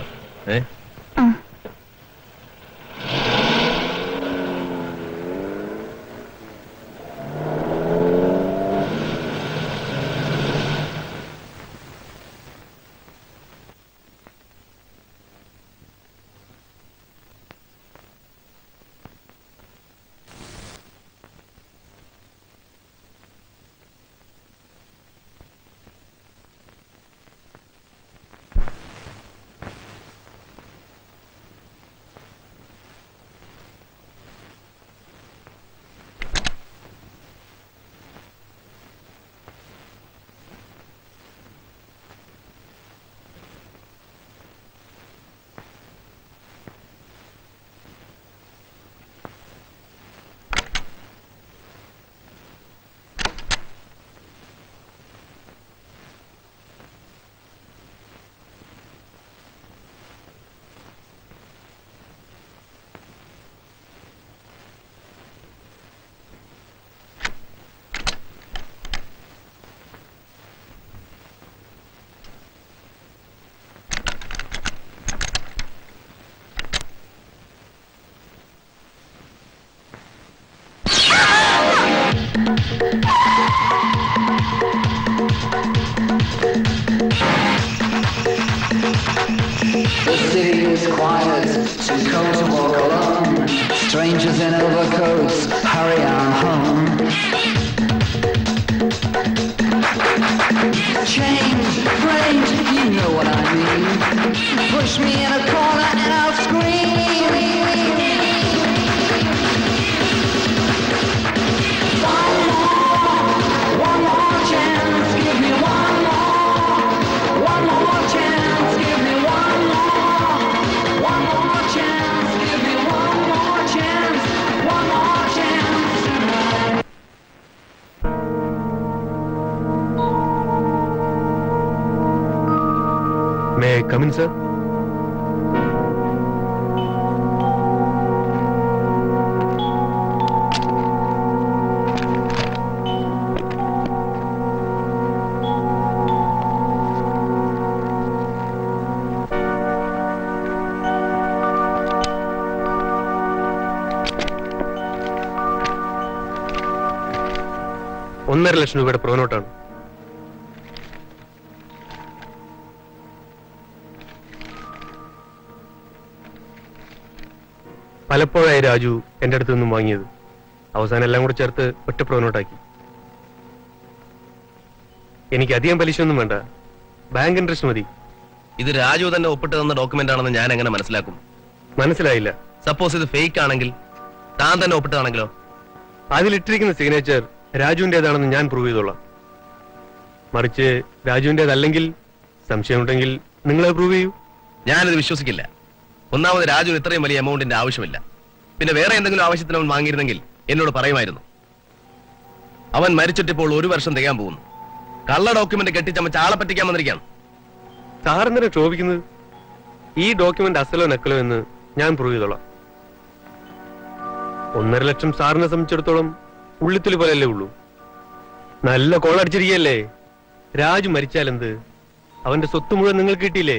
[SPEAKER 10] The city is quiet, too cold to walk alone. Strangers in overcoats hurry on home. Change, range, you know what I mean. Push me in a corner and I'll scream.
[SPEAKER 9] May I come in sir? ₹1,50,000 പ്രോനോട്ടാണ്. പലപ്പോഴായി രാജു എന്റെ അടുത്ത് നിന്നും വാങ്ങിയത്. അവസാനം എല്ലാം കൂടെ ചേർത്ത് ഒറ്റ പ്രോനോട്ടാക്കി. എനിക്ക് അധികം പലിശ ഒന്നും വേണ്ട, ബാങ്ക് ഇൻട്രസ്റ്റ് മതി.
[SPEAKER 1] ഇത് രാജു തന്നെ ഒപ്പിട്ട് തന്ന ഡോക്യുമെന്റ് ആണെന്ന് ഞാൻ എങ്ങനെ മനസ്സിലാക്കും?
[SPEAKER 9] മനസ്സിലായില്ല.
[SPEAKER 1] സപ്പോസ് ഇത് ഫേക്ക് ആണെങ്കിൽ, താൻ തന്നെ ഒപ്പിട്ടതാണെങ്കിലോ?
[SPEAKER 9] അതിലിട്ടിരിക്കുന്ന സിഗ്നേച്ചർ രാജുവിന്റേതാണെന്ന് ഞാൻ പ്രൂവ് ചെയ്തോളാം. മറിച്ച് രാജുവിന്റേതല്ലെങ്കിൽ, സംശയമുണ്ടെങ്കിൽ നിങ്ങളത് പ്രൂവ് ചെയ്യൂ.
[SPEAKER 1] ഞാനിത് വിശ്വസിക്കില്ല. ഒന്നാമത് രാജുവിന് ഇത്രയും വലിയ എമൗണ്ടിന്റെ ആവശ്യമില്ല. പിന്നെ വേറെ എന്തെങ്കിലും ആവശ്യത്തിന് അവൻ വാങ്ങിയിരുന്നെങ്കിൽ എന്നോട് പറയുമായിരുന്നു. അവൻ മരിച്ചിട്ടിപ്പോൾ 1 വർഷം തികയാൻ പോകുന്നു. കള്ള ഡോക്യുമെന്റ് കെട്ടിച്ചമ്മ ആളെ പറ്റിക്കാൻ വന്നിരിക്കുകയാണ്.
[SPEAKER 9] സാറെന്തിനാ ക്ഷോഭിക്കുന്നത്? ഈ ഡോക്യുമെന്റ് അസലോ നക്കലോ എന്ന് ഞാൻ പ്രൂവ് ചെയ്തോളാം. 1,50,000 സാറിനെ സംബന്ധിച്ചിടത്തോളം ഉള്ളിത്തുലി പോലെയല്ലേ ഉള്ളൂ. നല്ല കോളടിച്ചിരിക്കല്ലേ. രാജു മരിച്ചാലെന്ത്? അവന്റെ സ്വത്ത് മുഴുവൻ നിങ്ങൾക്ക് കിട്ടിയില്ലേ?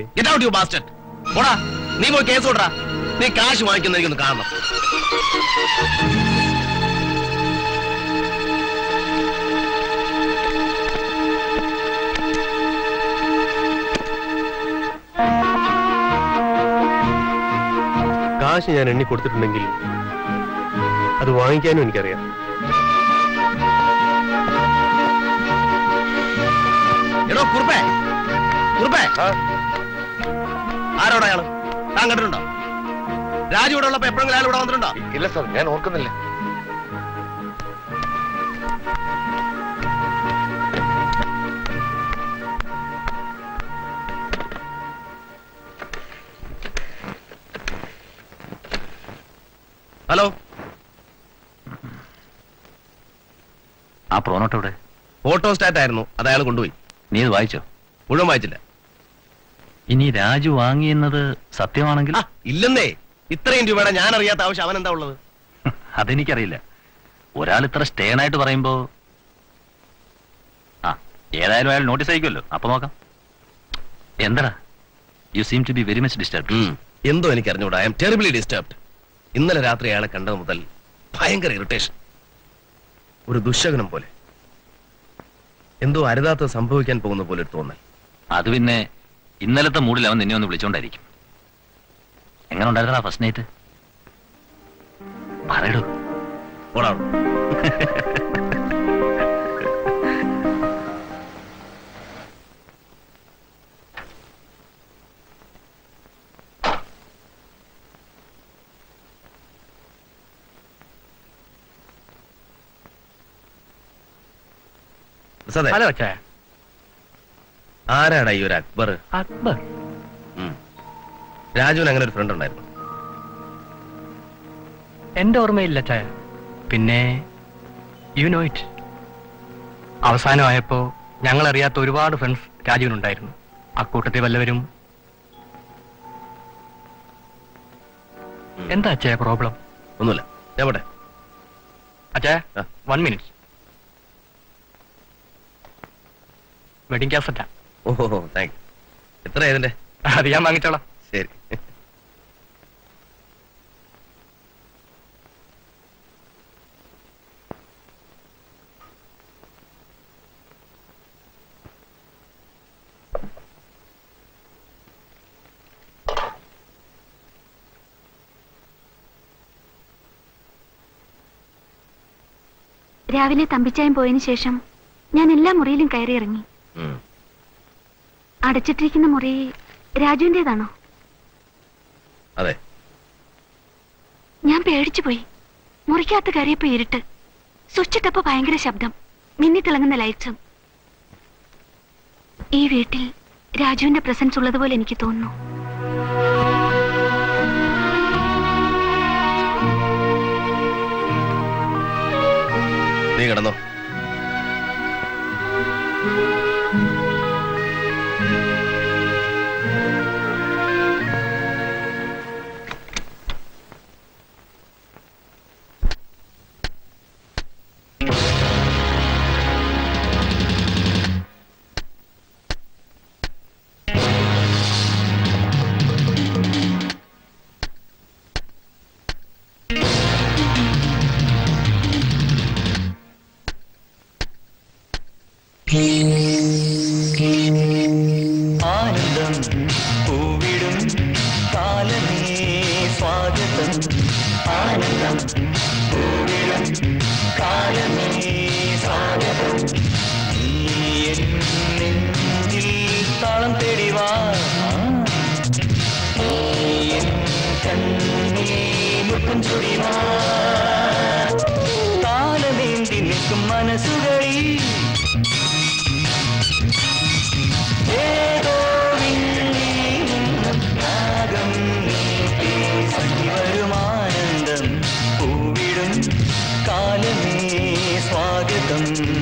[SPEAKER 1] നീ പോയി കേസ് കൊടുടാ. നീ കാശ് വാങ്ങിക്കുന്ന എനിക്കൊന്ന് കാണണം.
[SPEAKER 9] കാശ് ഞാൻ എണ്ണി കൊടുത്തിട്ടുണ്ടെങ്കിൽ അത് വാങ്ങിക്കാനും എനിക്കറിയാം.
[SPEAKER 1] ആരോടാ അയാള്? താൻ കണ്ടിട്ടുണ്ടോ? രാജു ഇവിടെ ഉള്ളപ്പോ എപ്പോഴെങ്കിലും അയാൾ ഇവിടെ വന്നിട്ടുണ്ടോ?
[SPEAKER 11] ഇല്ല സാർ, ഞാൻ ഓർക്കുന്നില്ല.
[SPEAKER 1] ഹലോ,
[SPEAKER 8] ആ പ്രോനോട്ട് എവിടെ?
[SPEAKER 1] ഫോട്ടോ സ്റ്റാറ്റ് ആയിരുന്നു, അത് അയാൾ കൊണ്ടുപോയി.
[SPEAKER 8] നീ ഇത് വായിച്ചോ?
[SPEAKER 1] മുഴുവൻ വായിച്ചില്ല.
[SPEAKER 8] ഇനി രാജു വാങ്ങിയെന്നത് സത്യമാണെങ്കിൽ?
[SPEAKER 1] ഇല്ലെന്നേ. ഇത്രയും രൂപയുടെ ഞാൻ അറിയാത്ത ആവശ്യം അവൻ എന്താ ഉള്ളത്?
[SPEAKER 8] അതെനിക്കറിയില്ല. ഒരാൾ ഇത്ര സ്റ്റേണായിട്ട് പറയുമ്പോ ഏതായാലും അയാൾ നോട്ടീസ് അയക്കുമല്ലോ, അപ്പൊ നോക്കാം. എന്താ? You seem to be very much disturbed.
[SPEAKER 1] എന്തോ എനിക്ക് അറിഞ്ഞൂടാ. I am terribly disturbed. ഇന്നലെ രാത്രി അയാളെ കണ്ടത് മുതൽ ഭയങ്കര ഇറിറ്റേഷൻ. ഒരു ദുശ്ശകനം പോലെ, എന്തോ അരുതാത്ത സംഭവിക്കാൻ പോകുന്ന പോലെ ഒരു തോന്നൽ.
[SPEAKER 8] അത് പിന്നെ ഇന്നലത്തെ മൂഡിൽ അവൻ നിന്നെ ഒന്ന് വിളിച്ചോണ്ടായിരിക്കും. എങ്ങനെ ഉണ്ടായിരുന്നാ ഫസ്റ്റ് നൈറ്റ്? പറയടൂ.
[SPEAKER 1] ഓടാവും.
[SPEAKER 5] ഹലോ അച്ഛാ.
[SPEAKER 1] ആരാടാ ഈ ഒരു അക്ബർ?
[SPEAKER 5] അക്ബർ?
[SPEAKER 1] രാജുവിന് അങ്ങനെ ഒരു ഫ്രണ്ട് ഉണ്ടായിരുന്നു?
[SPEAKER 5] എന്റെ ഓർമ്മയില്ല അച്ഛാ. പിന്നെ യു നോ ഇറ്റ്. അവസാനമായപ്പോ ഞങ്ങൾ അറിയാത്ത ഒരുപാട് ഫ്രണ്ട്സ് രാജുവിനുണ്ടായിരുന്നു. അക്കൂട്ടത്തിൽ വല്ലവരും. എന്താ അച്ഛാ പ്രോബ്ലം?
[SPEAKER 1] ഒന്നുമില്ല, ഞാൻ പോട്ടെ.
[SPEAKER 5] അച്ഛാ 1 മിനിറ്റ്. വെഡിങ് കാസറ്റാ.
[SPEAKER 1] ഓഹോ, താങ്ക് യു. എത്രയാ ഇതിന്റെ?
[SPEAKER 5] അത് ഞാൻ വാങ്ങിച്ചോളാം.
[SPEAKER 1] ശരി.
[SPEAKER 6] രാവിലെ തമ്പിച്ചായം പോയതിനു ശേഷം ഞാൻ എല്ലാ മുറിയിലും കയറിയിറങ്ങി. അടച്ചിട്ടിരിക്കുന്ന മുറി രാജുവിന്റേതാണോ?
[SPEAKER 1] അതെ.
[SPEAKER 6] ഞാൻ പേടിച്ചു പോയി. മുറിക്കകത്ത് കയറിയപ്പോ ഇരുട്ട്, സ്വിച്ചിട്ടപ്പോ ഭയങ്കര ശബ്ദം, മിന്നിത്തിളങ്ങുന്ന ലൈറ്റ്സും. ഈ വീട്ടിൽ രാജുവിന്റെ പ്രസൻസ് ഉള്ളതുപോലെ എനിക്ക് തോന്നുന്നു.
[SPEAKER 1] നീ കിടന്നോ.
[SPEAKER 11] ആനന്ദം പൂവിടും കാലമേ സ്വാഗതം ആനന്ദം പൂവിടും കാലമേ സ്വാഗതം നീ എൻ നെഞ്ചിൽ താളം തേടിവാ നീ എൻ കണ്ണിൽ മുത്തം ചൊടിവാ താലമേന്തി നിൽക്കും മനസ്സുകളിൽ ഏതോ രാഗം വരുമാനന്ദം പൂവിടും കാലമേ സ്വാഗതം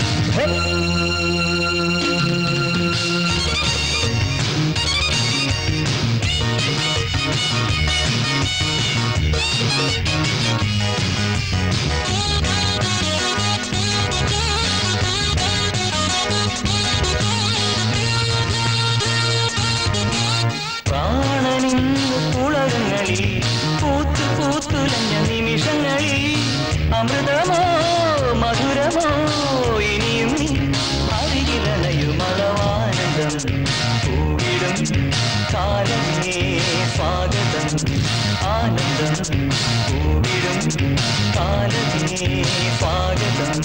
[SPEAKER 11] പുളകങ്ങളിൽ പൂത്തു പൂത്തുലഞ്ഞ നിമിഷങ്ങളിൽ അമൃതമോ മധുരമോ ഇനിയും നീ അരികിലണയുമളവാനന്ദം പൂവിടും കാലമേ സ്വാഗതം ആനന്ദം പൂവിടും കാലമേ സ്വാഗതം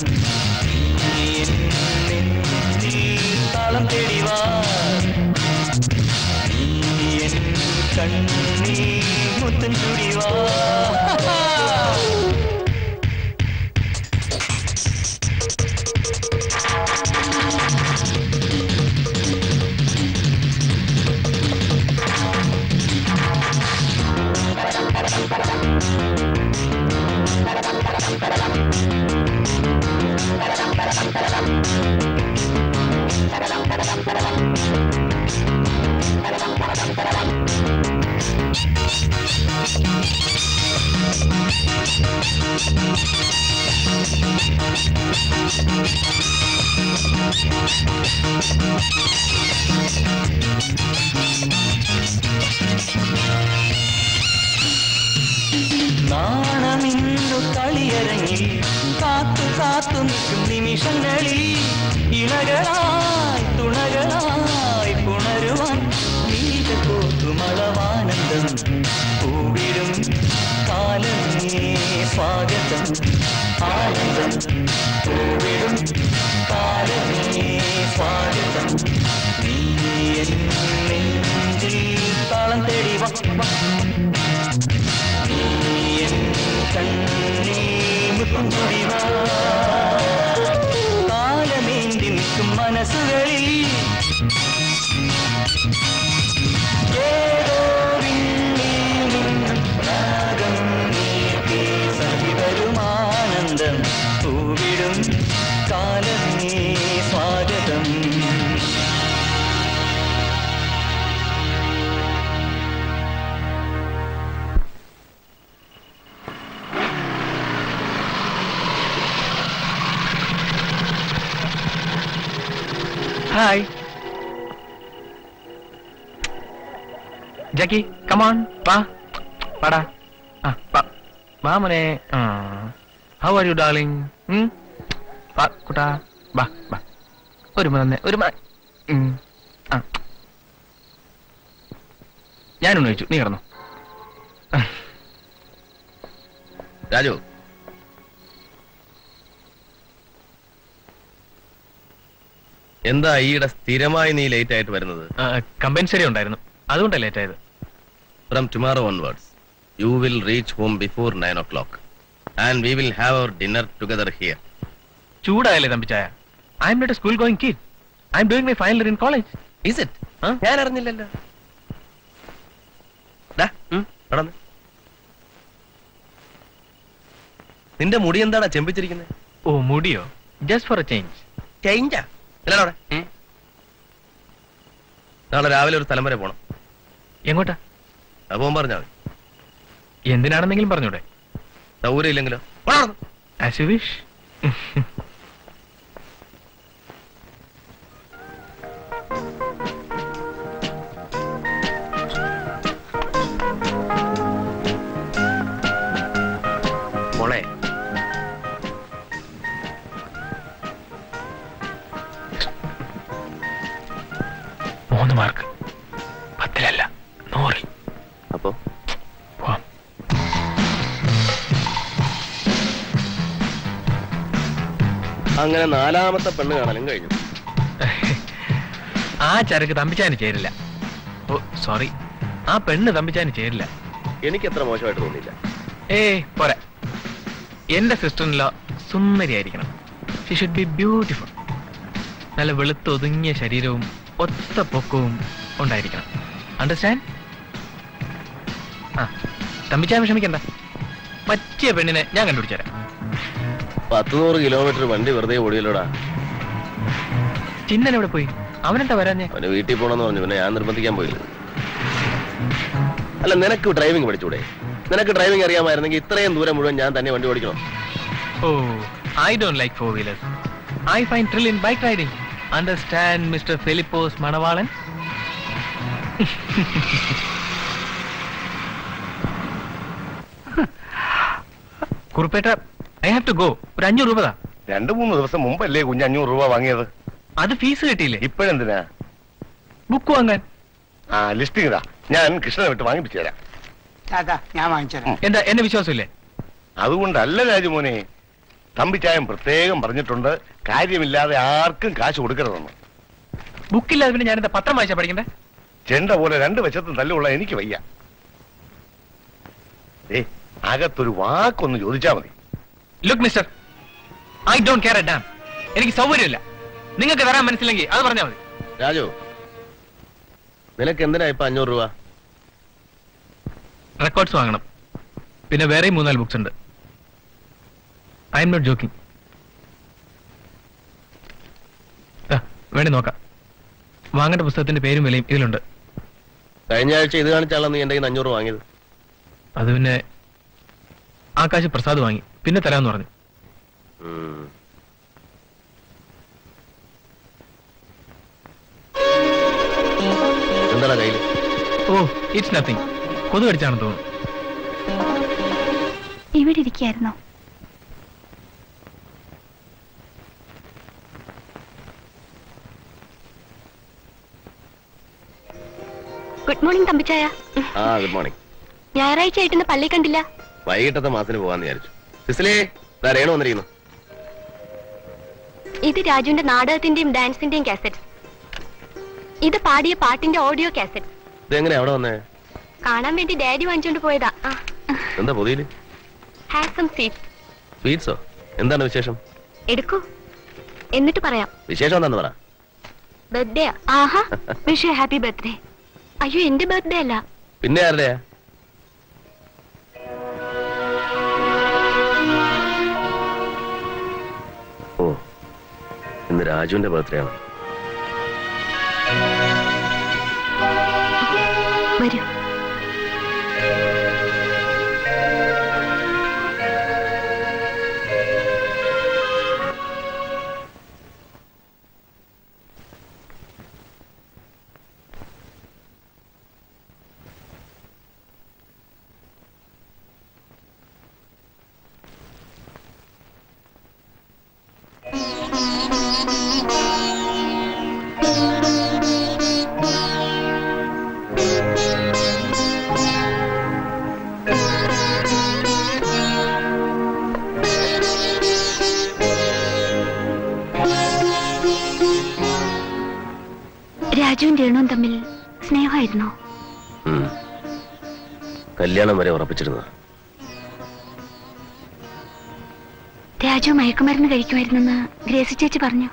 [SPEAKER 11] നെഞ്ചിൽ താളം തേടിവാ കണ്ണീ മുത്തൻ ചുടിവാ നാണമിന്നു കളിയരങ്ങിൽ കാത്തു കാത്തു നിൽക്കും നിമിഷങ്ങളിൽ ഇണകളായി തുണകളായി പുണരുവാൻ നീല കോത്തുമളവാനന്ദം പൂവിടും കാലമേ സ്വാഗതം ആനന്ദം പൂവിടും കാലമേ സ്വാഗതം നീ എൻ നെഞ്ചിൽ താളം തേടി വാ കാലമേന്തി നിൽക്കും മനസ്സുകളിൽ ഏതോ രാഗം നീട്ടി സഹിതരുമാനന്ദം പൂവിടും കാലമേ സ്വാഗതം
[SPEAKER 12] Hi. Jackie, come on. Va. Pada. Va. Va mane. How are you, darling? Va, kuta. Va, va. Oru manne. ഞാനൊന്ന് ചോദിച്ചു, നീ കിടന്നു.
[SPEAKER 1] രാജു, എന്താ ഈയിടെ സ്ഥിരമായി നീ ലേറ്റ് ആയിട്ട് വരുന്നത്?
[SPEAKER 12] കമ്പൻസറി ഉണ്ടായിരുന്നു, അതുകൊണ്ടാണ് ലേറ്റ് ആയത്.
[SPEAKER 1] From tomorrow onwards you will reach home before 9 o'clock and we will have our dinner together here.
[SPEAKER 12] ചൂടായല്ലേ തമ്പിച്ചായ? I am not a school going kid. I am doing my final year in college.
[SPEAKER 1] Is it? ഞാൻ അറിഞ്ഞില്ലല്ലോ. നിന്റെ മുടി എന്താടാ ചെമ്പിച്ചിരിക്കുന്നത്?
[SPEAKER 12] ഓ, മുടിയോ? Just for a change.
[SPEAKER 1] ചേഞ്ചാ? ഇല്ലവിടെ. നാളെ രാവിലെ ഒരു സ്ഥലം വരെ പോണം.
[SPEAKER 12] എങ്ങോട്ടാ?
[SPEAKER 1] അത് പോകാൻ പറഞ്ഞാൽ മതി.
[SPEAKER 12] എന്തിനാണെന്നെങ്കിലും പറഞ്ഞൂടെ?
[SPEAKER 1] സൗകര്യം ഇല്ലെങ്കിലോ?
[SPEAKER 12] As you wish.
[SPEAKER 1] മോളെ,
[SPEAKER 12] 3 മാർക്ക്, 10-ലല്ല 100-ൽ.
[SPEAKER 1] അപ്പോ അങ്ങനെ 4ാമത്തെ പെണ്ണ് കാണലും കഴിഞ്ഞു.
[SPEAKER 12] ആ ചരക്ക് തമ്പിച്ചാന് ചേരില്ല. ഓ സോറി, ആ പെണ്ണ് തമ്പിച്ചാന് ചേരില്ല.
[SPEAKER 1] എനിക്ക് എത്ര മോശമായിട്ട് തോന്നിയില്ല.
[SPEAKER 12] പോരാ. എന്റെ സിസ്റ്ററിനോ സുന്ദരിയായിരിക്കണം. She should be beautiful. നല്ല വെളുത്തൊതുങ്ങിയ ശരീരവും ഒത്ത പൊക്കവും ഉണ്ടായിരിക്കണം. അണ്ടർസ്റ്റാൻഡ്? ആ, തമ്പിച്ചാൻ വിഷമിക്കണ്ട. പറ്റിയ പെണ്ണിനെ ഞാൻ കണ്ടുപിടിച്ചുതരാം.
[SPEAKER 1] 100 കിലോമീറ്റർ വണ്ടി വെറുതെ ഓടിയല്ലോടാ.
[SPEAKER 12] ചിന്നൻ എവിടെ പോയി? അവനെന്താ വരാഞ്ഞേ?
[SPEAKER 1] അവന് വീട്ടിൽ പോകണമെന്ന് പറഞ്ഞു. പിന്നെ ഞാൻ നിർബന്ധിക്കാൻ പോയില്ല. അല്ല, നിനക്ക് ഡ്രൈവിംഗ് പഠിച്ചൂടെ? നിനക്ക് ഡ്രൈവിംഗ് അറിയാമായിരുന്നെങ്കിൽ ഇത്രയും ദൂരം മുഴുവൻ ഞാൻ തന്നെ വണ്ടി ഓടിക്കണം.
[SPEAKER 12] ഓ, ഐ ഡോണ്ട് ലൈക്ക് 4-വീലേഴ്സ്. I find thrill in bike riding. Understand mister Philipose Manavalan? കുറുപ്പേട്ട, ഐ ഹാവ് ടു ഗോ. ഒരു 500 രൂപ.
[SPEAKER 2] 2-3 ദിവസം മുമ്പല്ലേ കുഞ്ഞ് 500 രൂപ വാങ്ങിയത്?
[SPEAKER 12] അത് ഫീസ് കിട്ടിയില്ലേ?
[SPEAKER 2] ഇപ്പോഴെന്തിനാ?
[SPEAKER 12] ബുക്ക് വാങ്ങാൻ.
[SPEAKER 2] ആ, ലിസ്റ്റിംഗ് ഇതാ. ഞാൻ കൃഷ്ണനെ വിട്ട് വാങ്ങിപ്പിച്ചു തരാം.
[SPEAKER 3] ഞാൻ വാങ്ങിച്ചു.
[SPEAKER 12] എന്താ, എന്നെ വിശ്വാസമില്ലേ?
[SPEAKER 2] അതുകൊണ്ടല്ല രാജുമോനെ, തമ്പിച്ചായം പ്രത്യേകം പറഞ്ഞിട്ടുണ്ട് കാര്യമില്ലാതെ ആർക്കും കാശ് കൊടുക്കരുതെന്ന്.
[SPEAKER 12] ബുക്കില്ലാതെ പിന്നെ ഞാനെന്താ പത്രം വായിച്ചാ പഠിക്കണ്ടേ?
[SPEAKER 2] ചെണ്ട പോലെ 2 വശത്തും തല്ലുള്ള എനിക്ക് വയ്യ. അകത്തൊരു വാക്കൊന്ന് ചോദിച്ചാ മതി.
[SPEAKER 12] Look mister, I don't care a damn. എനിക്ക് സൗകര്യമില്ല. നിങ്ങൾക്ക് തരാൻ മനസ്സിലെങ്കിൽ അത് പറഞ്ഞാൽ മതി.
[SPEAKER 1] രാജു, നിനക്ക് എന്തിനാ ഇപ്പൊ 500 രൂപ?
[SPEAKER 12] റെക്കോർഡ്സ് വാങ്ങണം. പിന്നെ വേറെയും 3-4 ബുക്സ് ഉണ്ട്. I am not joking. വേണ്ടി നോക്കാം. വാങ്ങേണ്ട പുസ്തകത്തിന്റെ പേരും വിലയും ഇതിലുണ്ട്.
[SPEAKER 1] കഴിഞ്ഞ ആഴ്ച ഇത് കാണിച്ചാണല്ലോ നീ എന്റെ 500 വാങ്ങിയത്.
[SPEAKER 12] അത് പിന്നെ ആകാശ് പ്രസാദ് വാങ്ങി, പിന്നെ തരാമെന്ന് പറഞ്ഞു.
[SPEAKER 1] എന്താ കയ്യില്?
[SPEAKER 12] ഓ, ഇറ്റ്സ് നത്തിങ്. കൊതു കടിച്ചാണെന്ന് തോന്നുന്നു.
[SPEAKER 6] ഇവിടെ ഇരിക്കായിരുന്നോ? ഗുഡ് മോർണിംഗ് തമ്പിച്ചായ.
[SPEAKER 1] Good morning.
[SPEAKER 6] ഞായറാഴ്ച ആയിട്ടൊന്ന് പള്ളി കണ്ടില്ല.
[SPEAKER 1] വൈകിട്ടത്തെ മാസത്തിന് പോകാന്ന് വിചാരിച്ചു. സിസിലേ, രേണു വന്നിരിക്കുന്നു.
[SPEAKER 6] ഇത് രാജുവിന്റെ നാടകത്തിന്റെയും ഡാൻസിന്റെയും കാസറ്റ്. ഇത് പാടിയ പാട്ടിന്റെ ഓഡിയോ കാസറ്റ്.
[SPEAKER 1] ഇതെങ്ങനെ അവിടെ വന്നേ?
[SPEAKER 6] കാണാൻ വേണ്ടി ഡാഡി വാങ്ങിച്ചോണ്ട് പോയതാ.
[SPEAKER 1] എന്താ പൊതിയില്?
[SPEAKER 6] Have some sweets.
[SPEAKER 1] സ്വീറ്റ്സോ? എന്താണ് വിശേഷം?
[SPEAKER 6] എടുക്കൂ, എന്നിട്ട് പറയാം.
[SPEAKER 1] വിശേഷം എന്താന്ന് പറ.
[SPEAKER 6] ബർത്ത്ഡേ. ആഹാ, വിഷ് ഹാപ്പി ബർത്ത്ഡേ. അയ്യോ, എന്റെ ബർത്ത്ഡേ അല്ല.
[SPEAKER 1] പിന്നെ ആരുടെയാ? ഓ, ഇന്ന് രാജുവിന്റെ ബർത്ത്ഡേ ആണ്.
[SPEAKER 6] വരൂ. രാജുവും രേണുവും തമ്മിൽ സ്നേഹമായിരുന്നോ?
[SPEAKER 1] കല്യാണം വരെ ഉറപ്പിച്ചിരുന്നു.
[SPEAKER 6] രാജു മയക്കുമരുന്ന് കഴിക്കുമായിരുന്നെന്ന് ഗ്രേസി ചേച്ചി പറഞ്ഞു.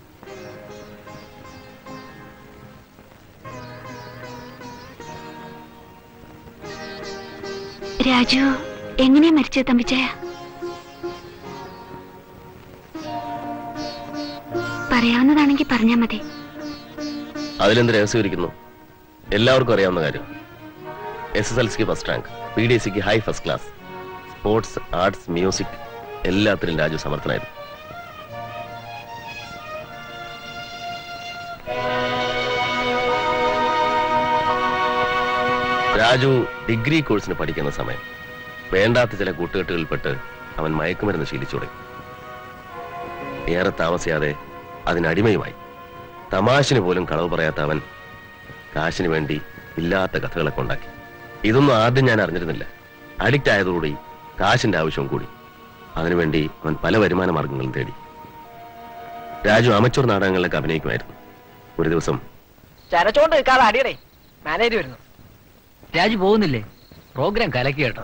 [SPEAKER 6] രാജു എങ്ങനെയാ മരിച്ചത് തമ്പിച്ചായ? പറയാവുന്നതാണെങ്കിൽ പറഞ്ഞാ മതി.
[SPEAKER 1] അതിലെന്ത് രഹസ്യം ഇരിക്കുന്നു? എല്ലാവർക്കും അറിയാവുന്ന കാര്യം. SSLCക്ക് ഫസ്റ്റ് റാങ്ക്, PDCക്ക് high first class, sports, arts, music എല്ലാത്തിലും രാജു സമർത്ഥനായിരുന്നു. രാജു ഡിഗ്രി കോഴ്സിന് പഠിക്കുന്ന സമയം വേണ്ടാത്ത ചില കൂട്ടുകെട്ടുകളിൽപ്പെട്ട് അവൻ മയക്കുമരുന്ന് ശീലിച്ചു തുടങ്ങി. ഏറെ താമസിയാതെ അതിനടിമയുമായി. തമാശന് പോലും കളവ് പറയാത്ത അവൻ കാശിന് വേണ്ടി ഇല്ലാത്ത കഥകളൊക്കെ ഉണ്ടാക്കി. ഇതൊന്നും ആദ്യം ഞാൻ അറിഞ്ഞിരുന്നില്ല. അഡിക്റ്റ് ആയതോടുകൂടി കാശിന്റെ ആവശ്യം കൂടി. അതിനുവേണ്ടി അവൻ പല വരുമാന മാർഗങ്ങളും തേടി. രാജു അമച്ചൂർ നാടകങ്ങളിലൊക്കെ അഭിനയിക്കുമായിരുന്നു. ഒരു ദിവസം
[SPEAKER 5] ചരച്ചോണ്ട് നിൽക്കാതെ അടിയടേ, മാനേജ് വരുന്നു. രാജു പോകുന്നില്ലേ? പ്രോഗ്രാം കലക്കി കേട്ടോ.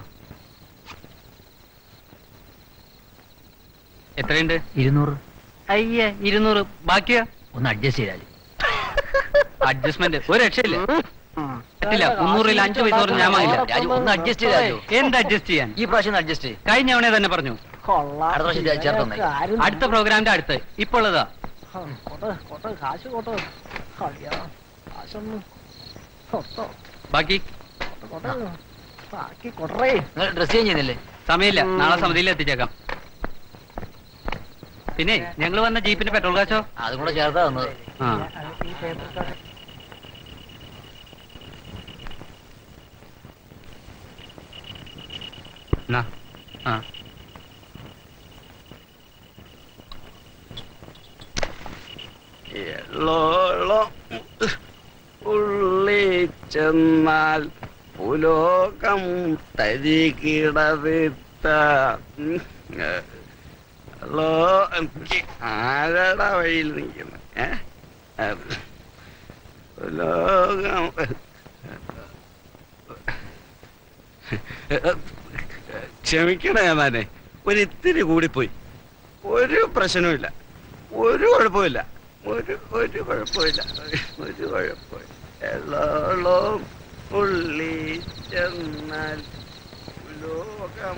[SPEAKER 5] എത്രയുണ്ട്? 200. അയ്യേ 200. ബാക്കിയോ? ഒന്ന് അഡ്ജസ്റ്റ് ചെയ്താൽ. അഡ്ജസ്റ്റ്മെന്റ് ഒരു രക്ഷയില്ല. പറ്റില്ല. 300-ൽ 5 പൈസ ഞാൻ വാങ്ങില്ല. രാജു ഒന്ന് അഡ്ജസ്റ്റ് ചെയ്താലോ? എന്ത് അഡ്ജസ്റ്റ് ചെയ്യാൻ? ഈ പ്രാവശ്യം അഡ്ജസ്റ്റ് ചെയ്യും. കഴിഞ്ഞ തവണ തന്നെ പറഞ്ഞു. അടുത്ത പ്രാവശ്യം ചേർത്തന്നെ. അടുത്ത പ്രോഗ്രാമിന്റെ അടുത്ത് ഇപ്പോൾ ഉള്ളതാ. ബാക്കി ഡ്രസ് ചേഞ്ച് ചെയ്യുന്നില്ലേ? സമയമില്ല, നാളെ സമിതിയിൽ എത്തിച്ചേക്കാം. പിന്നെ ഞങ്ങൾ വന്ന ജീപ്പിന്റെ പെട്രോൾ കാശോ? അതും കൂടെ ചേർത്താ വന്നത്.
[SPEAKER 13] ഉള്ളി ചെന്നാൽ പുലോകം തരികിടവിത്ത ആരടാ വഴിയിൽ നിൽക്കുന്നു? ലോകം ക്ഷമിക്കണേ ഞാനെ, ഒരിത്തിരി കൂടിപ്പോയി. ഒരു പ്രശ്നവുമില്ല, ഒരു കുഴപ്പമില്ല, ഒരു കുഴപ്പമില്ല, ഒരു കുഴപ്പമില്ല. ഉള്ളി ചെന്നാൽ ലോകം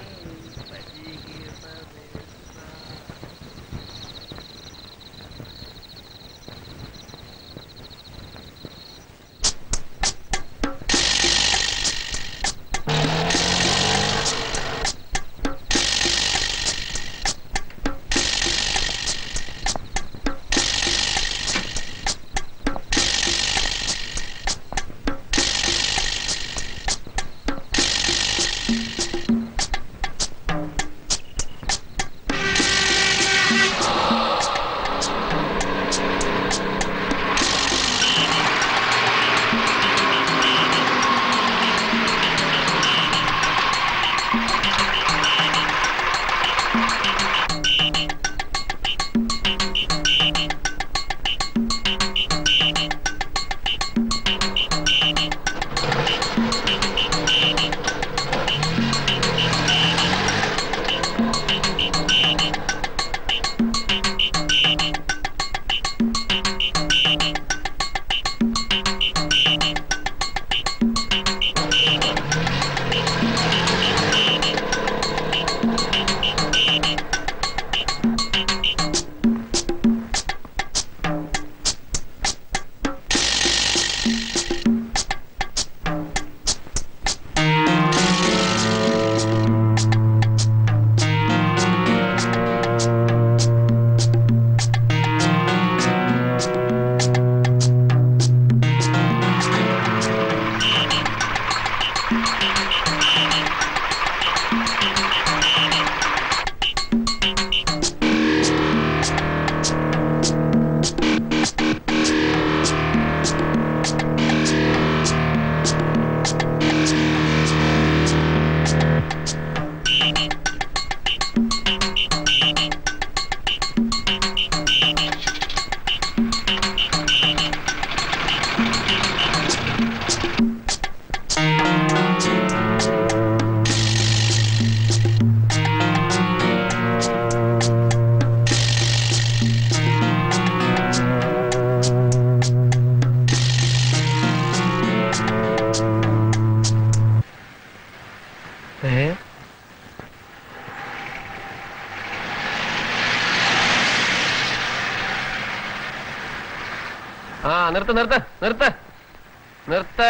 [SPEAKER 12] നിർത്ത് നിർത്ത് നിർത്ത് നിർത്ത്.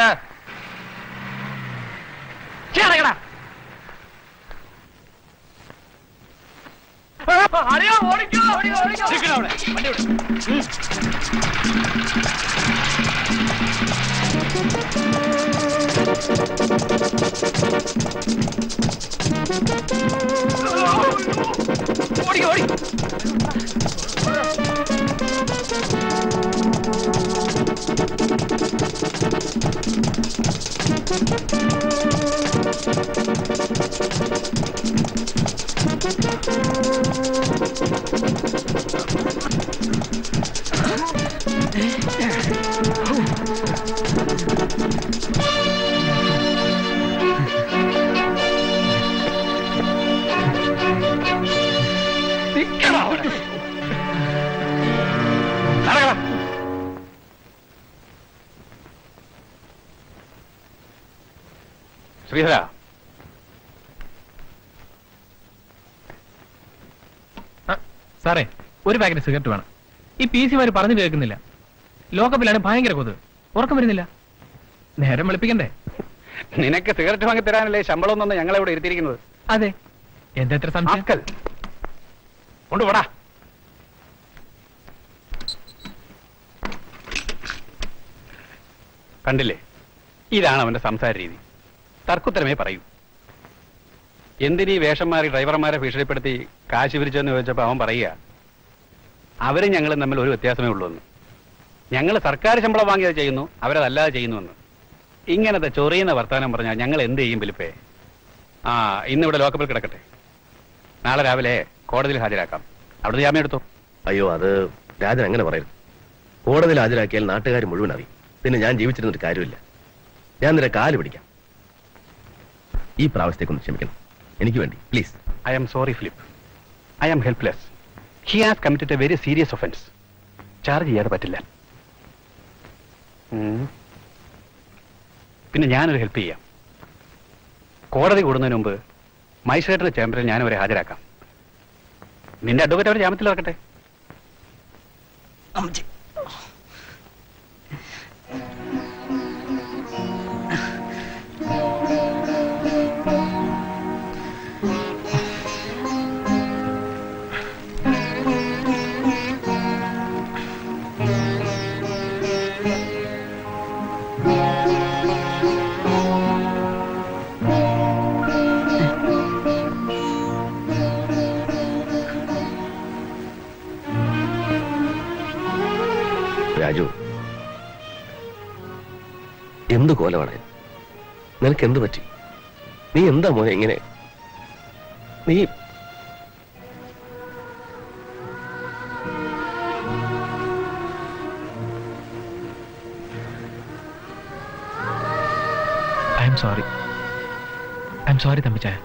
[SPEAKER 11] ഓടി ഓടി.
[SPEAKER 12] ശ്രീധര, സാറേ ഒരു പാക്കറ്റ് സിഗരറ്റ് വേണം. ഈ പി സിമാര് പറഞ്ഞു കേൾക്കുന്നില്ല. ലോക്കപ്പിലാണ് ഭയങ്കര കൊതുക്. ഉറക്കം വരുന്നില്ല. നേരം വെളുപ്പിക്കണ്ടേ?
[SPEAKER 14] നിനക്ക് സിഗരറ്റ് വാങ്ങി തരാനല്ലേ ശമ്പളം ഒന്നും ഞങ്ങളെ ഇവിടെ ഇരുത്തിയിരിക്കുന്നത്.
[SPEAKER 12] അതെ, എന്താ എത്ര സംശയം?
[SPEAKER 14] കൊണ്ടുപോടാ. കണ്ടില്ലേ, ഇതാണ് അവന്റെ സംസാര രീതി. തർക്കുത്തരമേ പറയൂ. എന്തിനീ വേഷം മാറി ഡ്രൈവർമാരെ ഭീഷണിപ്പെടുത്തി കാശ് പിരിച്ചെന്ന് ചോദിച്ചപ്പോൾ അവൻ പറയുക, അവരും ഞങ്ങളും തമ്മിൽ ഒരു വ്യത്യാസമേ ഉള്ളൂ എന്ന്. ഞങ്ങൾ സർക്കാർ ശമ്പളം വാങ്ങിയത് ചെയ്യുന്നു, അവരതല്ലാതെ ചെയ്യുന്നുവെന്ന്. ഇങ്ങനത്തെ ചൊറിയുന്ന വർത്തമാനം പറഞ്ഞാൽ ഞങ്ങൾ എന്ത് ചെയ്യും പിലിപ്പേ? ഇന്നിവിടെ ലോക്കപ്പിൽ കിടക്കട്ടെ. നാളെ രാവിലെ കോടതിയിൽ ഹാജരാക്കാം. അവിടുത്തെ ജാമ്യം എടുത്തോ.
[SPEAKER 1] അയ്യോ, അത് രാജൻ അങ്ങനെ പറയരുത്. കോടതിയിൽ ഹാജരാക്കിയാൽ നാട്ടുകാർ മുഴുവൻ അറിയും. പിന്നെ ഞാൻ ജീവിച്ചിരുന്നൊരു കാര്യമില്ല. ഞാൻ നിന്റെ കാല് പിടിക്കാം. ഈ പ്രാവശ്യത്തേക്കൊന്ന് ക്ഷമിക്കണം, എനിക്ക് വേണ്ടി please.
[SPEAKER 14] I am sorry Philip. I am helpless. He has committed a very serious offence. Charge ചെയ്യാതെ പറ്റില്ല. പിന്നെ ഞാനൊരു ഹെൽപ്പ് ചെയ്യാം. കോടതി കൂടുന്നതിന് മുമ്പ് മജിസ്ട്രേറ്റിന്റെ ചേംബറിൽ ഞാൻ അവരെ ഹാജരാക്കാം. നിന്റെ അഡ്വക്കേറ്റ് അവർ ജാമ്യത്തിൽ ഇറക്കട്ടെ.
[SPEAKER 1] രാജു, എന്ത് കോലമാണ്? നിനക്ക് എന്ത് പറ്റി? നീ എന്താ മോനെ ഇങ്ങനെ? നീ
[SPEAKER 12] ഐ എം സോറി തമ്പിച്ചായ.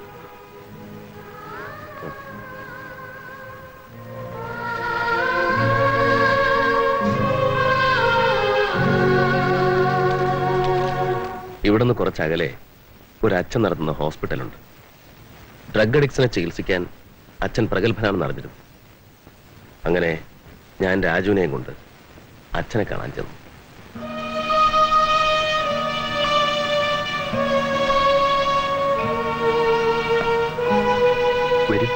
[SPEAKER 1] ഇവിടുന്ന് കുറച്ചകലെ ഒരു അച്ഛൻ നടത്തുന്ന ഹോസ്പിറ്റലുണ്ട്. ഡ്രഗ് അഡിക്ട്സിനെ ചികിത്സിക്കാൻ അച്ഛൻ പ്രഗത്ഭനാണെന്ന് അറിഞ്ഞിരുന്നു. അങ്ങനെ ഞാൻ രാജുവിനെയും കൊണ്ട് അച്ഛനെ കാണാൻ ചെന്നു. വരും.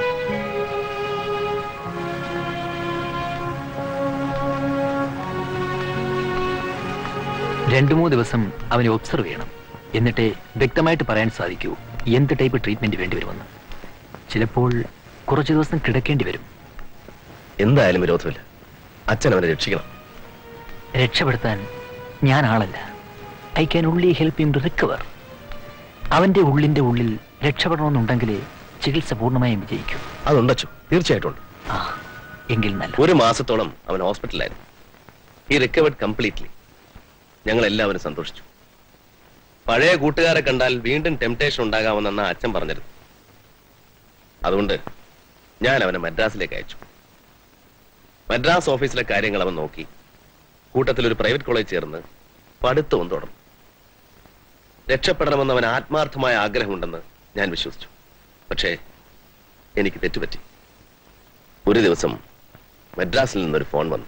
[SPEAKER 15] രണ്ടു മൂന്ന് ദിവസം അവനെ ഒബ്സർവ് ചെയ്യണം. എന്നിട്ട് വ്യക്തമായിട്ട് പറയാൻ സാധിക്കൂ എന്ത് ടൈപ്പ് ട്രീറ്റ്മെന്റ് വേണ്ടിവരുമെന്ന്. ചിലപ്പോൾ കുറച്ചു ദിവസം കിടക്കേണ്ടി വരും.
[SPEAKER 1] എന്തായാലും വിരോധമില്ല. അച്ഛൻ അവനെ രക്ഷിക്കണം.
[SPEAKER 15] രക്ഷപ്പെടുത്താൻ ഞാൻ ആളല്ല. I can only help him to recover. അവന്റെ ഉള്ളിന്റെ ഉള്ളിൽ രക്ഷപ്പെടണമെന്നുണ്ടെങ്കിൽ ചികിത്സ പൂർണ്ണമായും വിജയിക്കും.
[SPEAKER 1] അതുണ്ടോ? തീർച്ചയായിട്ടും ഉണ്ട്.
[SPEAKER 15] എങ്കിൽ നല്ല.
[SPEAKER 1] ഒരു മാസത്തോളം അവൻ ഹോസ്പിറ്റലായിരുന്നു. He recovered completely. ഞങ്ങൾ എല്ലാവരും സന്തോഷിച്ചു. പഴയ കൂട്ടുകാരെ കണ്ടാൽ വീണ്ടും ടെംപ്ടേഷൻ ഉണ്ടാകാമെന്നാണ് അച്ഛൻ പറഞ്ഞിരുന്നു. അതുകൊണ്ട് ഞാൻ അവനെ മദ്രാസിലേക്ക് അയച്ചു. മദ്രാസ് ഓഫീസിലെ കാര്യങ്ങൾ അവൻ നോക്കി. കൂട്ടത്തിൽ ഒരു പ്രൈവറ്റ് കോളേജ് ചേർന്ന് പഠിത്തവും തുടർന്നു. രക്ഷപ്പെടണമെന്ന് അവൻ ആത്മാർത്ഥമായ ആഗ്രഹമുണ്ടെന്ന് ഞാൻ വിശ്വസിച്ചു. പക്ഷേ എനിക്ക് തെറ്റുപറ്റി. ഒരു ദിവസം മദ്രാസിൽ നിന്നൊരു ഫോൺ വന്നു.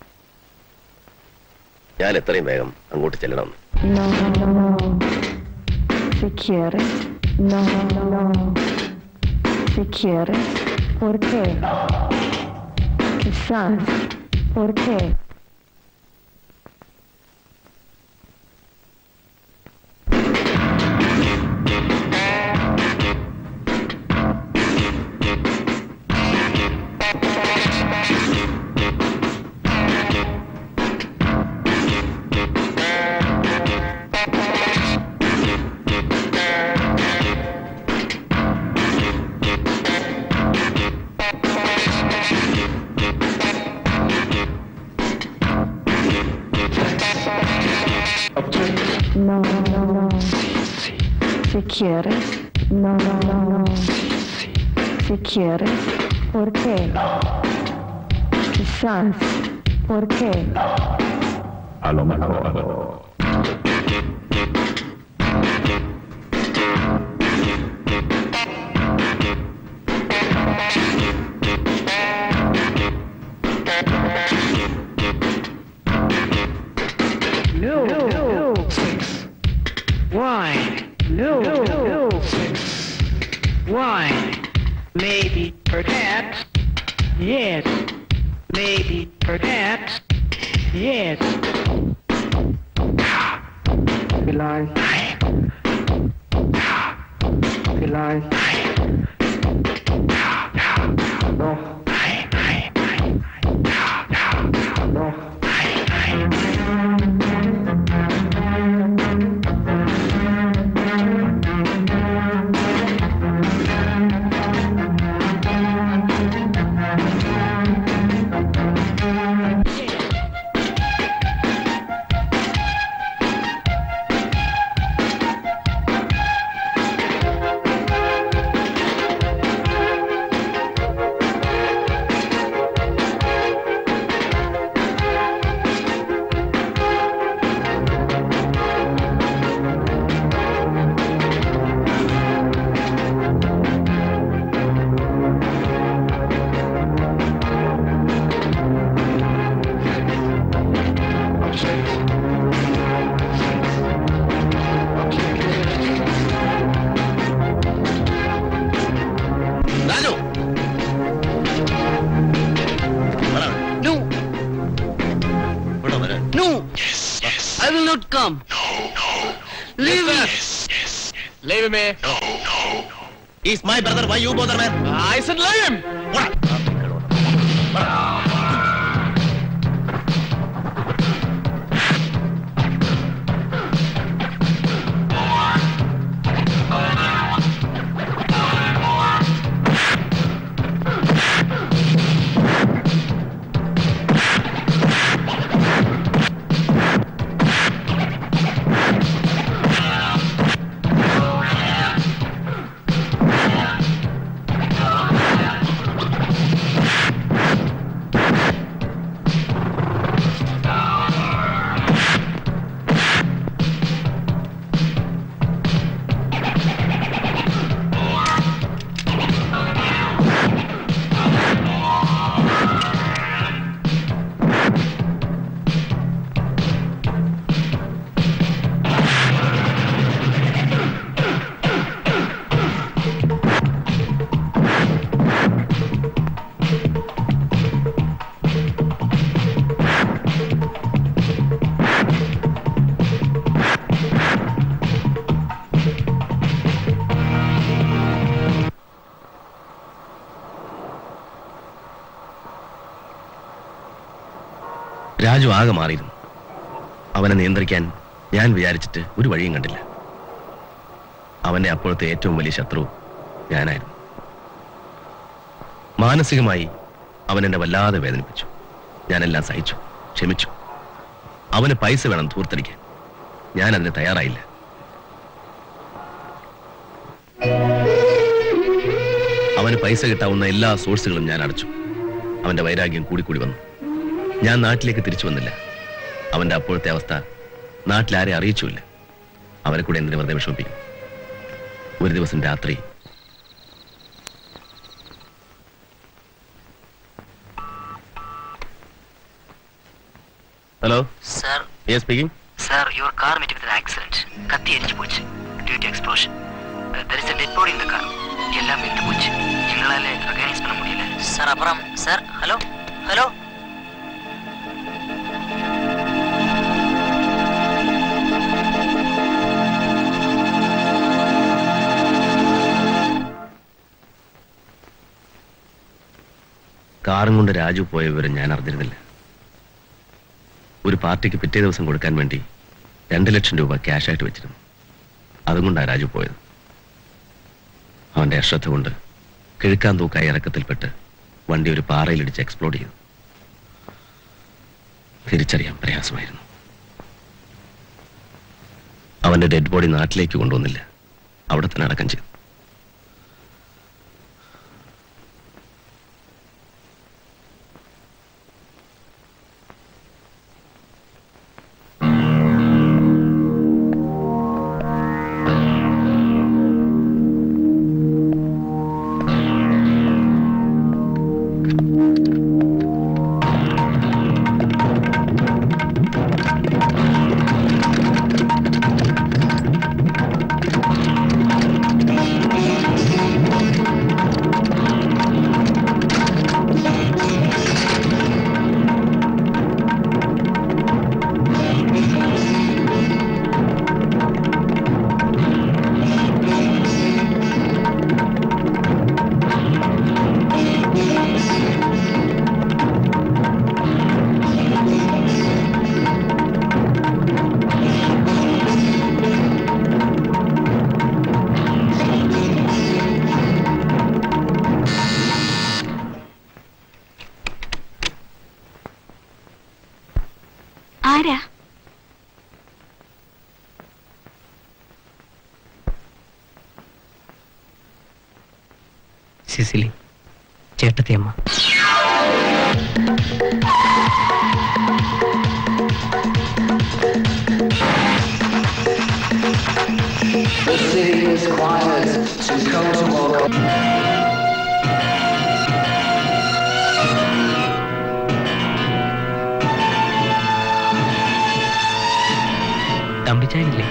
[SPEAKER 1] ഞാൻ എത്രയും വേഗം അങ്ങോട്ട് ചെല്ലണം.
[SPEAKER 16] No. Si quieres. No. Si quieres. ¿Por qué? Quizás. ¿Por qué?
[SPEAKER 2] A lo mejor.
[SPEAKER 16] No. 6. Why? No. 6. Why? Maybe, perhaps. Yes. Maybe, perhaps. Yes. Vielleicht. Vielleicht. Doch. Doch.
[SPEAKER 1] He's my brother. Why you bother, man?
[SPEAKER 12] I said leave him.
[SPEAKER 1] Raju ആകെ മാറിയിരുന്നു. അവനെ നിയന്ത്രിക്കാൻ ഞാൻ വിചാരിച്ചിട്ട് ഒരു വഴിയും കണ്ടില്ല. അവന്റെ അപ്പോഴത്തെ ഏറ്റവും വലിയ ശത്രു ഞാനായിരുന്നു. മാനസികമായി അവൻ എന്നെ വല്ലാതെ വേദനിപ്പിച്ചു. ഞാനെല്ലാം സഹിച്ചു, ക്ഷമിച്ചു. അവന് പൈസ വേണം ധൂർത്തടിക്കാൻ. ഞാൻ അതിന് തയ്യാറായില്ല. അവന് പൈസ കിട്ടാവുന്ന എല്ലാ സോഴ്സുകളും ഞാൻ അടച്ചു. അവന്റെ വൈരാഗ്യം കൂടിക്കൂടി വന്നു. ഞാൻ നാട്ടിലേക്ക് തിരിച്ചു വന്നില്ല. അവന്റെ അപ്പോഴത്തെ അവസ്ഥ നാട്ടിലാരെ അറിയിച്ചുമില്ല. അവരെ കൂടെ എന്തിനു വെറുതെ വിഷമിപ്പിക്കും. ഒരു ദിവസം രാത്രി hello
[SPEAKER 5] sir.
[SPEAKER 1] Yes speaking.
[SPEAKER 5] Sir, your car met with an accident. കത്തി എരിഞ്ഞു പോச்சு due to explosion. There is a dead body in the car. எல்லாம் வெந்து போச்சு. எங்களால ரெகனைஸ் பண்ண முடியல. சார் அப்புறம் சார் ஹலோ ஹலோ
[SPEAKER 1] കാറും കൊണ്ട് രാജു പോയ വിവരം ഞാൻ അറിഞ്ഞിരുന്നില്ല. ഒരു പാർട്ടിക്ക് പിറ്റേ ദിവസം കൊടുക്കാൻ വേണ്ടി 2 ലക്ഷം രൂപ ക്യാഷായിട്ട് വെച്ചിരുന്നു. അതുകൊണ്ടാണ് രാജു പോയത്. അവന്റെ അശ്രദ്ധ കൊണ്ട് കിഴുക്കാൻ തൂക്കായ ഇറക്കത്തിൽപ്പെട്ട് വണ്ടി ഒരു പാറയിലിടിച്ച് എക്സ്പ്ലോഡ് ചെയ്തു. തിരിച്ചറിയാൻ പ്രയാസമായിരുന്നു. അവന്റെ ഡെഡ് ബോഡി നാട്ടിലേക്ക് കൊണ്ടുവന്നില്ല, അവിടെ തന്നെ അടക്കം ചെയ്തു.
[SPEAKER 5] Cicily, ചേട്ടത്തിയമ്മ.
[SPEAKER 10] The city is quiet to come tomorrow.
[SPEAKER 5] തമ്പിച്ചാനില്ലേ?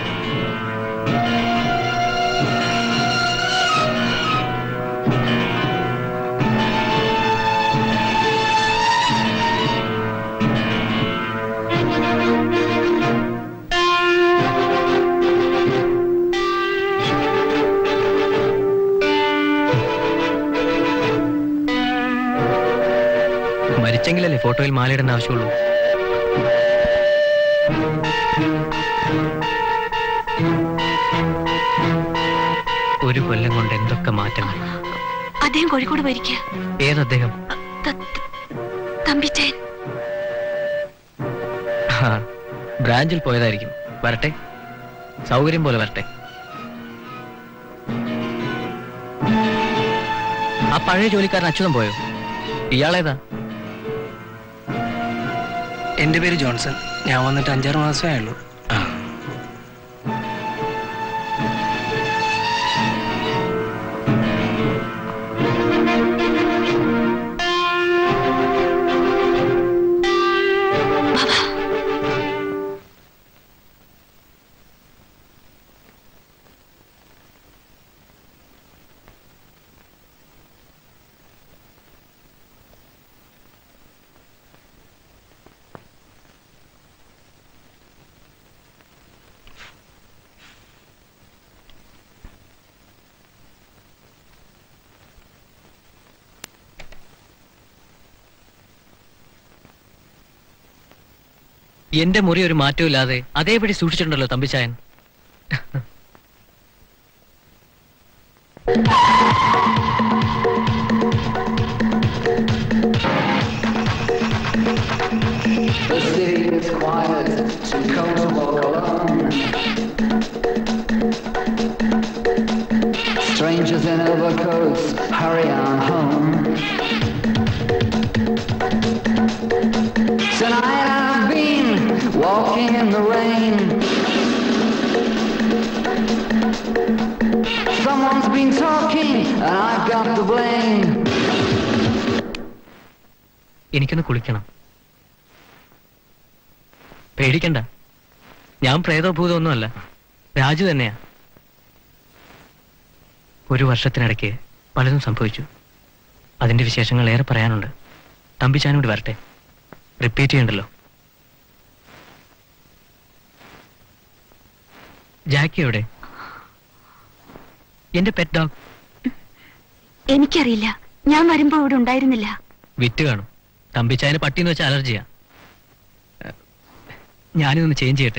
[SPEAKER 5] മരിച്ചെങ്കിലല്ലേ ഫോട്ടോയിൽ മാലയിടേണ്ട ആവശ്യമുള്ളൂ. ഒരു കൊല്ലം കൊണ്ട് എന്തൊക്കെ മാറ്റങ്ങൾ.
[SPEAKER 6] അദ്ദേഹം കോഴിക്കോട് പോയിരിക്കുക.
[SPEAKER 5] ഏതദ്ദേഹം?
[SPEAKER 6] തമ്പിച്ചൻ.
[SPEAKER 5] ബ്രാഞ്ചിൽ പോയതായിരിക്കും. വരട്ടെ, സൗകര്യം പോലെ വരട്ടെ. ആ പഴയ ജോലിക്കാരൻ അച്യുതൻ പോയോ? ഇയാളേതാ?
[SPEAKER 17] എന്റെ പേര് ജോൺസൺ. ഞാൻ വന്നിട്ട് 5-6 മാസമേ ആയുള്ളൂ.
[SPEAKER 5] എന്റെ മുറി ഒരു മാറ്റവും ഇല്ലാതെ അതേപടി സൂക്ഷിച്ചിട്ടുണ്ടല്ലോ Thampichayan.
[SPEAKER 10] The city is quiet to come tomorrow alone. Strangers in overcoats hurry on home. Tonight I've been walking in the rain. Someone's been talking and I've got the blame.
[SPEAKER 5] എനിക്കൊന്ന് കുളിക്കണം. പേടിക്കണ്ട, ഞാൻ പ്രേതോ ഭൂതമൊന്നുമല്ല, രാജു തന്നെയാ. ഒരു വർഷത്തിനിടയ്ക്ക് പലതും സംഭവിച്ചു. അതിന്റെ വിശേഷങ്ങൾ ഏറെ പറയാനുണ്ട്. തമ്പിച്ചാനോട് വരട്ടെ, റിപ്പീറ്റ് ചെയ്യണ്ടല്ലോ. ജാക്കി എവിടെ? എന്റെ പെറ്റ് ഡോഗ്.
[SPEAKER 6] എനിക്കറിയില്ല, ഞാൻ വരുമ്പോ ഇവിടെ ഉണ്ടായിരുന്നില്ല.
[SPEAKER 5] വിറ്റ് കാണും. തമ്പിച്ചായന് പട്ടിന്ന് വെച്ച അലർജിയാ. ഞാനിതൊന്ന് ചേഞ്ച് ചെയ്യട്ടെ.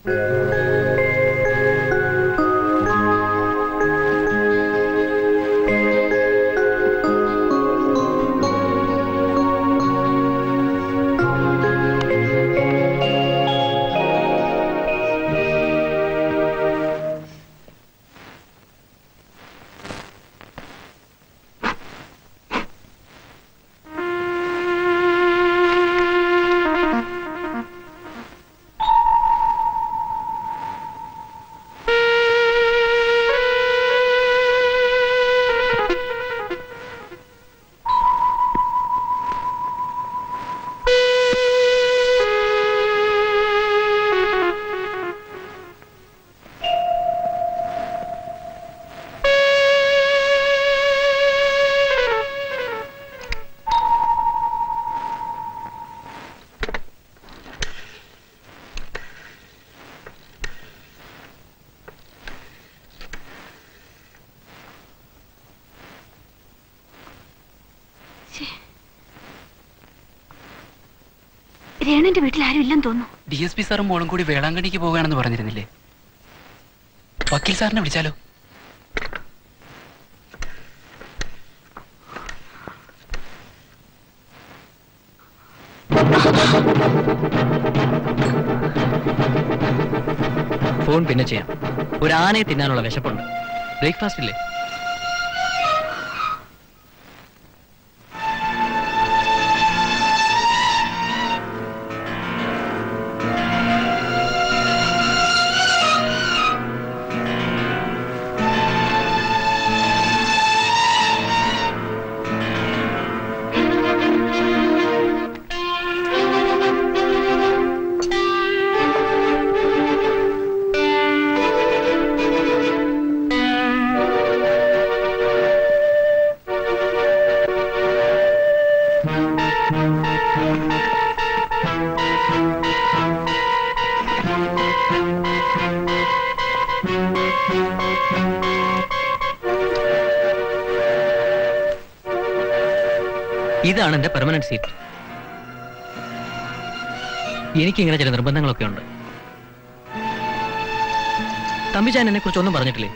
[SPEAKER 6] രേണന്റെ വീട്ടിൽ ആരും ഇല്ലെന്ന് തോന്നുന്നു.
[SPEAKER 17] DSP സാറും മോളും കൂടി വേളാങ്കണ്ണിക്ക് പോവുകയാണെന്ന് പറഞ്ഞിരുന്നില്ലേ? വക്കീൽ സാറിനെ വിളിച്ചാലോ?
[SPEAKER 15] ഫോൺ പിന്നെ ചെയ്യാം. ഒരു ആനയെ തിന്നാനുള്ള വിശപ്പുണ്ട്. ബ്രേക്ക്ഫാസ്റ്റ് ഇല്ലേ? ഇതാണ് എന്റെ പെർമനന്റ് സീറ്റ്. എനിക്കിങ്ങനെ ചില നിർബന്ധങ്ങളൊക്കെ ഉണ്ട്. തമ്പിച്ചാൻ എന്നെ കുറിച്ച് ഒന്നും പറഞ്ഞിട്ടില്ലേ?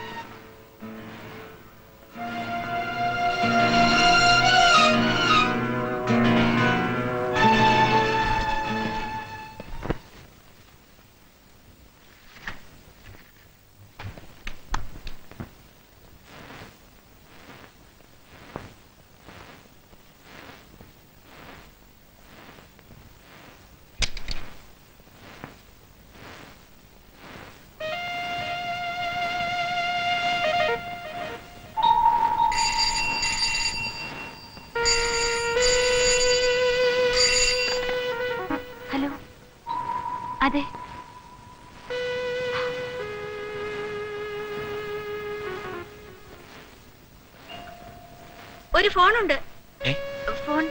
[SPEAKER 6] അതെ. ഒരു ഫോണുണ്ട്. Phone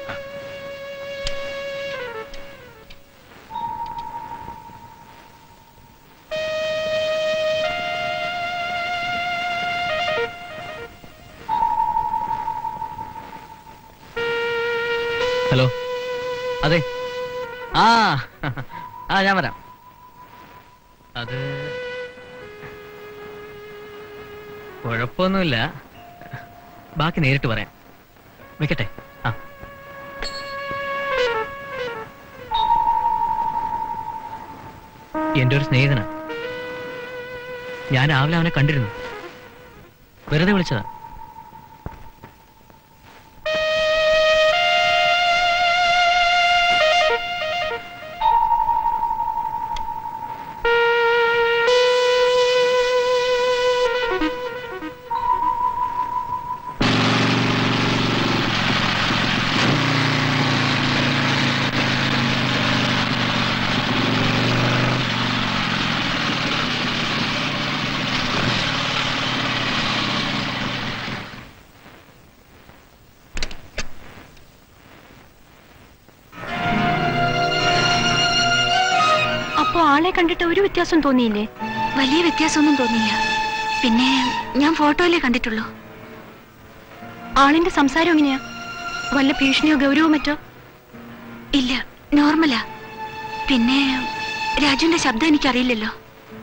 [SPEAKER 15] hello. അതെ. ആ ഞാൻ വരാം. അത് കുഴപ്പമൊന്നുമില്ല. ബാക്കി നേരിട്ട് പറയാം. വെക്കട്ടെ. ആ എന്റെ ഒരു സ്നേഹിതനാ. ഞാൻ രാവിലെ അവനെ കണ്ടിരുന്നു. വെറുതെ വിളിച്ചതാ.
[SPEAKER 6] ആളെ കണ്ടിട്ട് ഒരു വ്യത്യാസം തോന്നിയില്ലേ? വലിയ വ്യത്യാസമൊന്നും തോന്നിയില്ല. പിന്നെ ഞാൻ ഫോട്ടോയിലേ കണ്ടിട്ടുള്ളൂ. ആളിന്റെ സംസാരം എങ്ങനെയാ? വല്ല ഭീഷണിയോ ഗൗരവോ മറ്റോ? ഇല്ല, നോർമലാ. പിന്നെ രാജുവിന്റെ ശബ്ദം എനിക്കറിയില്ലല്ലോ.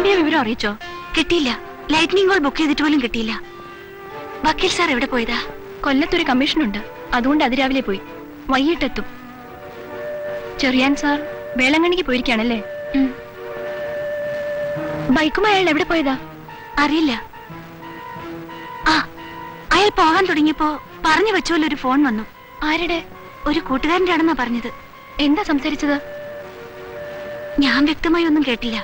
[SPEAKER 6] തമ്പിയെ വിവരം അറിയിച്ചോ? കിട്ടിയില്ല. ലൈറ്റ്നിങ് കോൾ ബുക്ക് ചെയ്തിട്ട് പോലും കിട്ടിയില്ല. വക്കീൽ സാർ എവിടെ പോയതാ? കൊല്ലത്തൊരു കമ്മീഷനുണ്ട്, അതുകൊണ്ട് അതിരാവിലെ പോയി. വൈകിട്ടെത്തും. ചെറിയാൻ സാർ വേളാങ്കണ്ണിക്ക് പോയിരിക്കാണല്ലേ? ബൈക്കുമായി അയാൾ എവിടെ പോയതാ? അറിയില്ല. ആ, അയാൾ പോകാൻ തുടങ്ങിയപ്പോ പറഞ്ഞു വെച്ചോലെ ഒരു ഫോൺ വന്നു. ആരുടെ? ഒരു കൂട്ടുകാരൻ്റെ ആണെന്നാ പറഞ്ഞത്. എന്താ സംസാരിച്ചത്? ഞാൻ വ്യക്തമായി ഒന്നും കേട്ടില്ല.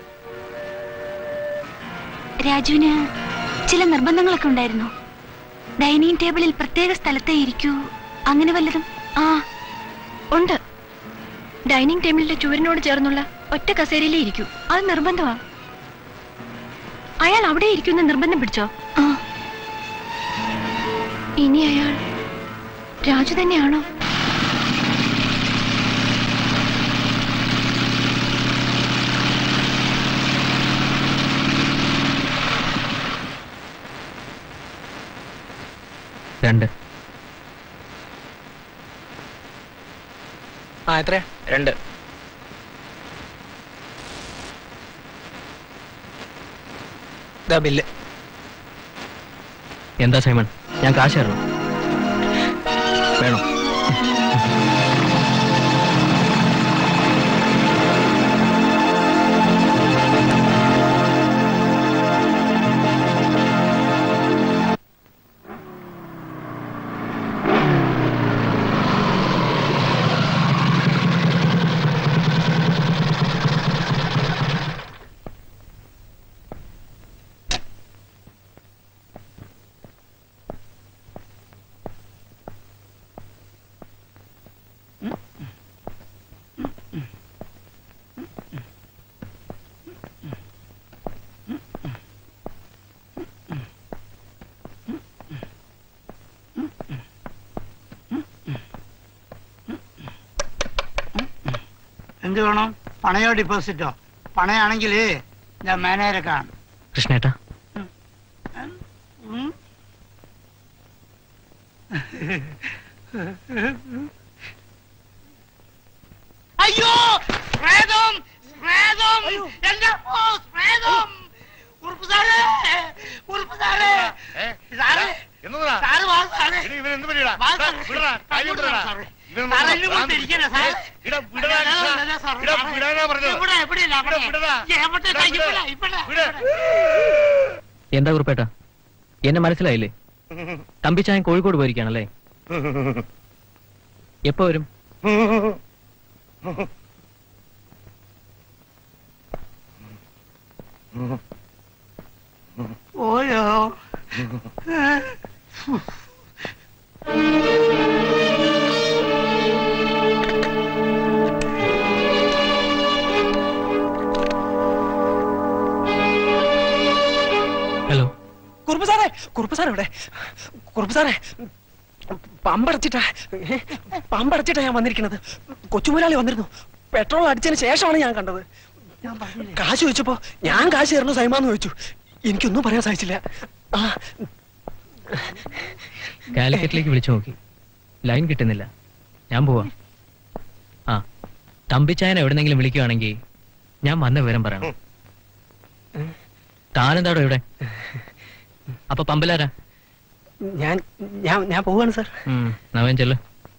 [SPEAKER 6] രാജുവിന് ചില നിർബന്ധങ്ങളൊക്കെ ഉണ്ടായിരുന്നു. ഡൈനിങ് ടേബിളിൽ പ്രത്യേക സ്ഥലത്തേ ഇരിക്കൂ, അങ്ങനെ വല്ലതും? ആ ഉണ്ട്. ഡൈനിങ് ടേബിളിന്റെ ചുവരിനോട് ചേർന്നുള്ള ഒറ്റ കസേരയിലേ ഇരിക്കൂ, അത് നിർബന്ധമാണ്. അയാൾ അവിടെ ഇരിക്കുന്ന നിർബന്ധം പിടിച്ചോ? ഇനി അയാൾ രാജു തന്നെയാണോ?
[SPEAKER 15] രണ്ട്.
[SPEAKER 12] എത്രയാ? 2. ബില്ല്.
[SPEAKER 15] എന്താ സൈമൺ, ഞാൻ കാശ് തരണം. വേണോ?
[SPEAKER 3] എന്ത് വേണം? പണയോ ഡിപ്പോസിറ്റോ? പണയാണെങ്കിൽ ഞാൻ മാനേജരെ കാണും.
[SPEAKER 15] കൃഷ്ണേട്ടാ,
[SPEAKER 3] അയ്യോ പ്രേതം, പ്രേതം, എന്റെ പ്രേതം! ഉറുപ്പ് സാറേ, ഉറുപ്പ് സാറേ, സാറേ, സാറ് വാ സാറേ, വാ സാറേ.
[SPEAKER 15] എന്താ കുറിപ്പേട്ടാ, എന്നെ മനസ്സിലായില്ലേ? തമ്പിച്ചായൻ കോഴിക്കോട് പോയിരിക്കാണല്ലേ? എപ്പോ വരും?
[SPEAKER 3] ഓയോ
[SPEAKER 15] ഹലോ,
[SPEAKER 12] കുറുപ്പ് സാറേ, കുറുപ്പ് സാറേ ഇവിടെ. കുറുപ്പ് സാറേ, പമ്പടച്ചിട്ടാ ഞാൻ വന്നിരിക്കുന്നത്. കൊച്ചുമുതലാളി വന്നിരുന്നു. പെട്രോൾ അടിച്ചതിന് ശേഷമാണ് ഞാൻ കണ്ടത്. കാശ് ചോദിച്ചപ്പോ ഞാൻ കാശ് തരണോ സൈമാന്ന് ചോദിച്ചു. എനിക്കൊന്നും പറയാൻ സാധിച്ചില്ല.
[SPEAKER 15] കാലിക്കറ്റിലേക്ക് വിളിച്ചു നോക്കി, ലൈൻ കിട്ടുന്നില്ല. ഞാൻ പോവാ. ആ, തമ്പിച്ചായൻ എവിടെന്നെങ്കിലും വിളിക്കുവാണെങ്കിൽ ഞാൻ വന്ന വിവരം പറയണം. താനെന്താടോ ഇവിടെ? അപ്പൊ പമ്പിലാരാ?
[SPEAKER 12] ഞാൻ പോവാണ് സാർ.
[SPEAKER 15] നവൻ ചെല്ല്.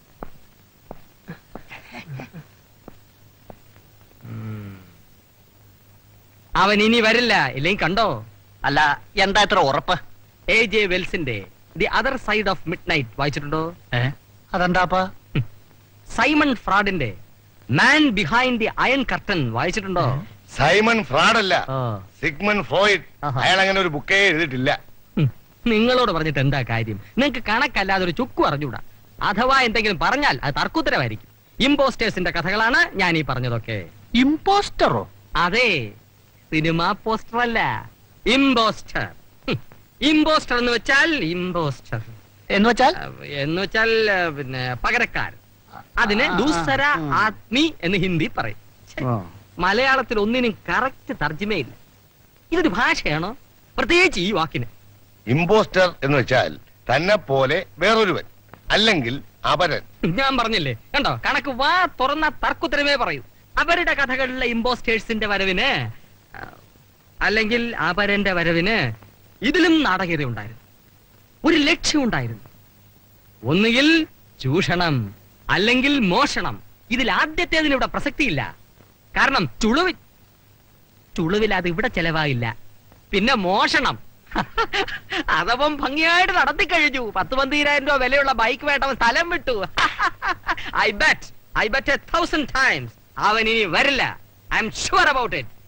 [SPEAKER 5] അവൻ ഇനി വരില്ല, ഇല്ലെങ്കിൽ കണ്ടോ? അല്ല, എന്താ ഇത്ര ഉറപ്പ്? AJ വെൽസിന്റെ the other side of midnight വായിച്ചിട്ടുണ്ടോ?
[SPEAKER 3] അതെന്താപ്പാ?
[SPEAKER 5] സൈമൺ ഫ്രാഡിന്റെ man behind the iron curtain വായിച്ചിട്ടുണ്ടോ?
[SPEAKER 2] സൈമൺ ഫ്രാഡ് അല്ല, സിഗ്മൺ ഫ്രോയിഡ്. അയാൾ അങ്ങനെ ഒരു ബുക്കേ എഴുതിയിട്ടില്ല.
[SPEAKER 5] നിങ്ങളോട് പറഞ്ഞിട്ട് എന്താ കാര്യം? നിങ്ങൾക്ക് കണക്കല്ലാതെ ഒരു ചുക്കു അറിഞ്ഞൂടാ. അഥവാ എന്തെങ്കിലും പറഞ്ഞാൽ അത് തർക്കുത്തരമായിരിക്കും. ഇമ്പോസ്റ്റേഴ്സിന്റെ കഥകളാണ് ഞാൻ ഈ പറഞ്ഞതൊക്കെ.
[SPEAKER 3] ഇമ്പോസ്റ്ററോ?
[SPEAKER 5] അതെ, സിനിമാ പോസ്റ്റർ അല്ല, ഇമ്പോസ്റ്റർ. ഇമ്പോസ്റ്റർ എന്ന് വെച്ചാൽ ഇമ്പോസ്റ്റർ
[SPEAKER 3] എന്ന്
[SPEAKER 5] വെച്ചാൽ പിന്നെ പകരക്കാരൻ. അതിന് ദൂസര ആത്മി എന്ന് ഹിന്ദി പറയും. മലയാളത്തിൽ ഒന്നിനും കറക്റ്റ് തർജ്ജമയില്ല. ഇതൊരു ഭാഷയാണോ? പ്രത്യേകിച്ച് ഈ വാക്കിന്.
[SPEAKER 2] ഇമ്പോസ്റ്റർ എന്ന് വെച്ചാൽ തന്നെ പോലെ വേറൊരുവൻ, അല്ലെങ്കിൽ അപരൻ.
[SPEAKER 5] ഞാൻ പറഞ്ഞില്ലേ, കണ്ടോ? കണക്ക് വാ തുറന്ന തർക്കുത്തരമേ പറയൂ. അവരുടെ കഥകളിലെ ഇമ്പോസ്റ്റേഴ്സിന്റെ വരവിന് അല്ലെങ്കിൽ അപരന്റെ വരവിന് ഇതിലും നാടകീയത ഉണ്ടായിരുന്നു. ഒരു ലക്ഷ്യം ഉണ്ടായിരുന്നു. ഒന്നുകിൽ ചൂഷണം, അല്ലെങ്കിൽ മോഷണം. ഇതിൽ ആദ്യത്തേതിന് ഇവിടെ പ്രസക്തിയില്ല. കാരണം ചുളുവിൽ അത് ഇവിടെ ചെലവായില്ല. പിന്നെ മോഷണം അതവൻ ഭംഗിയായിട്ട് നടത്തി കഴിഞ്ഞു. 10,000 രൂപ വിലയുള്ള ബൈക്ക് വേണ്ടവൻ സ്ഥലം വിട്ടു. I bet 1,000 times അവൻ ഇനി വരില്ല. I am sure about it.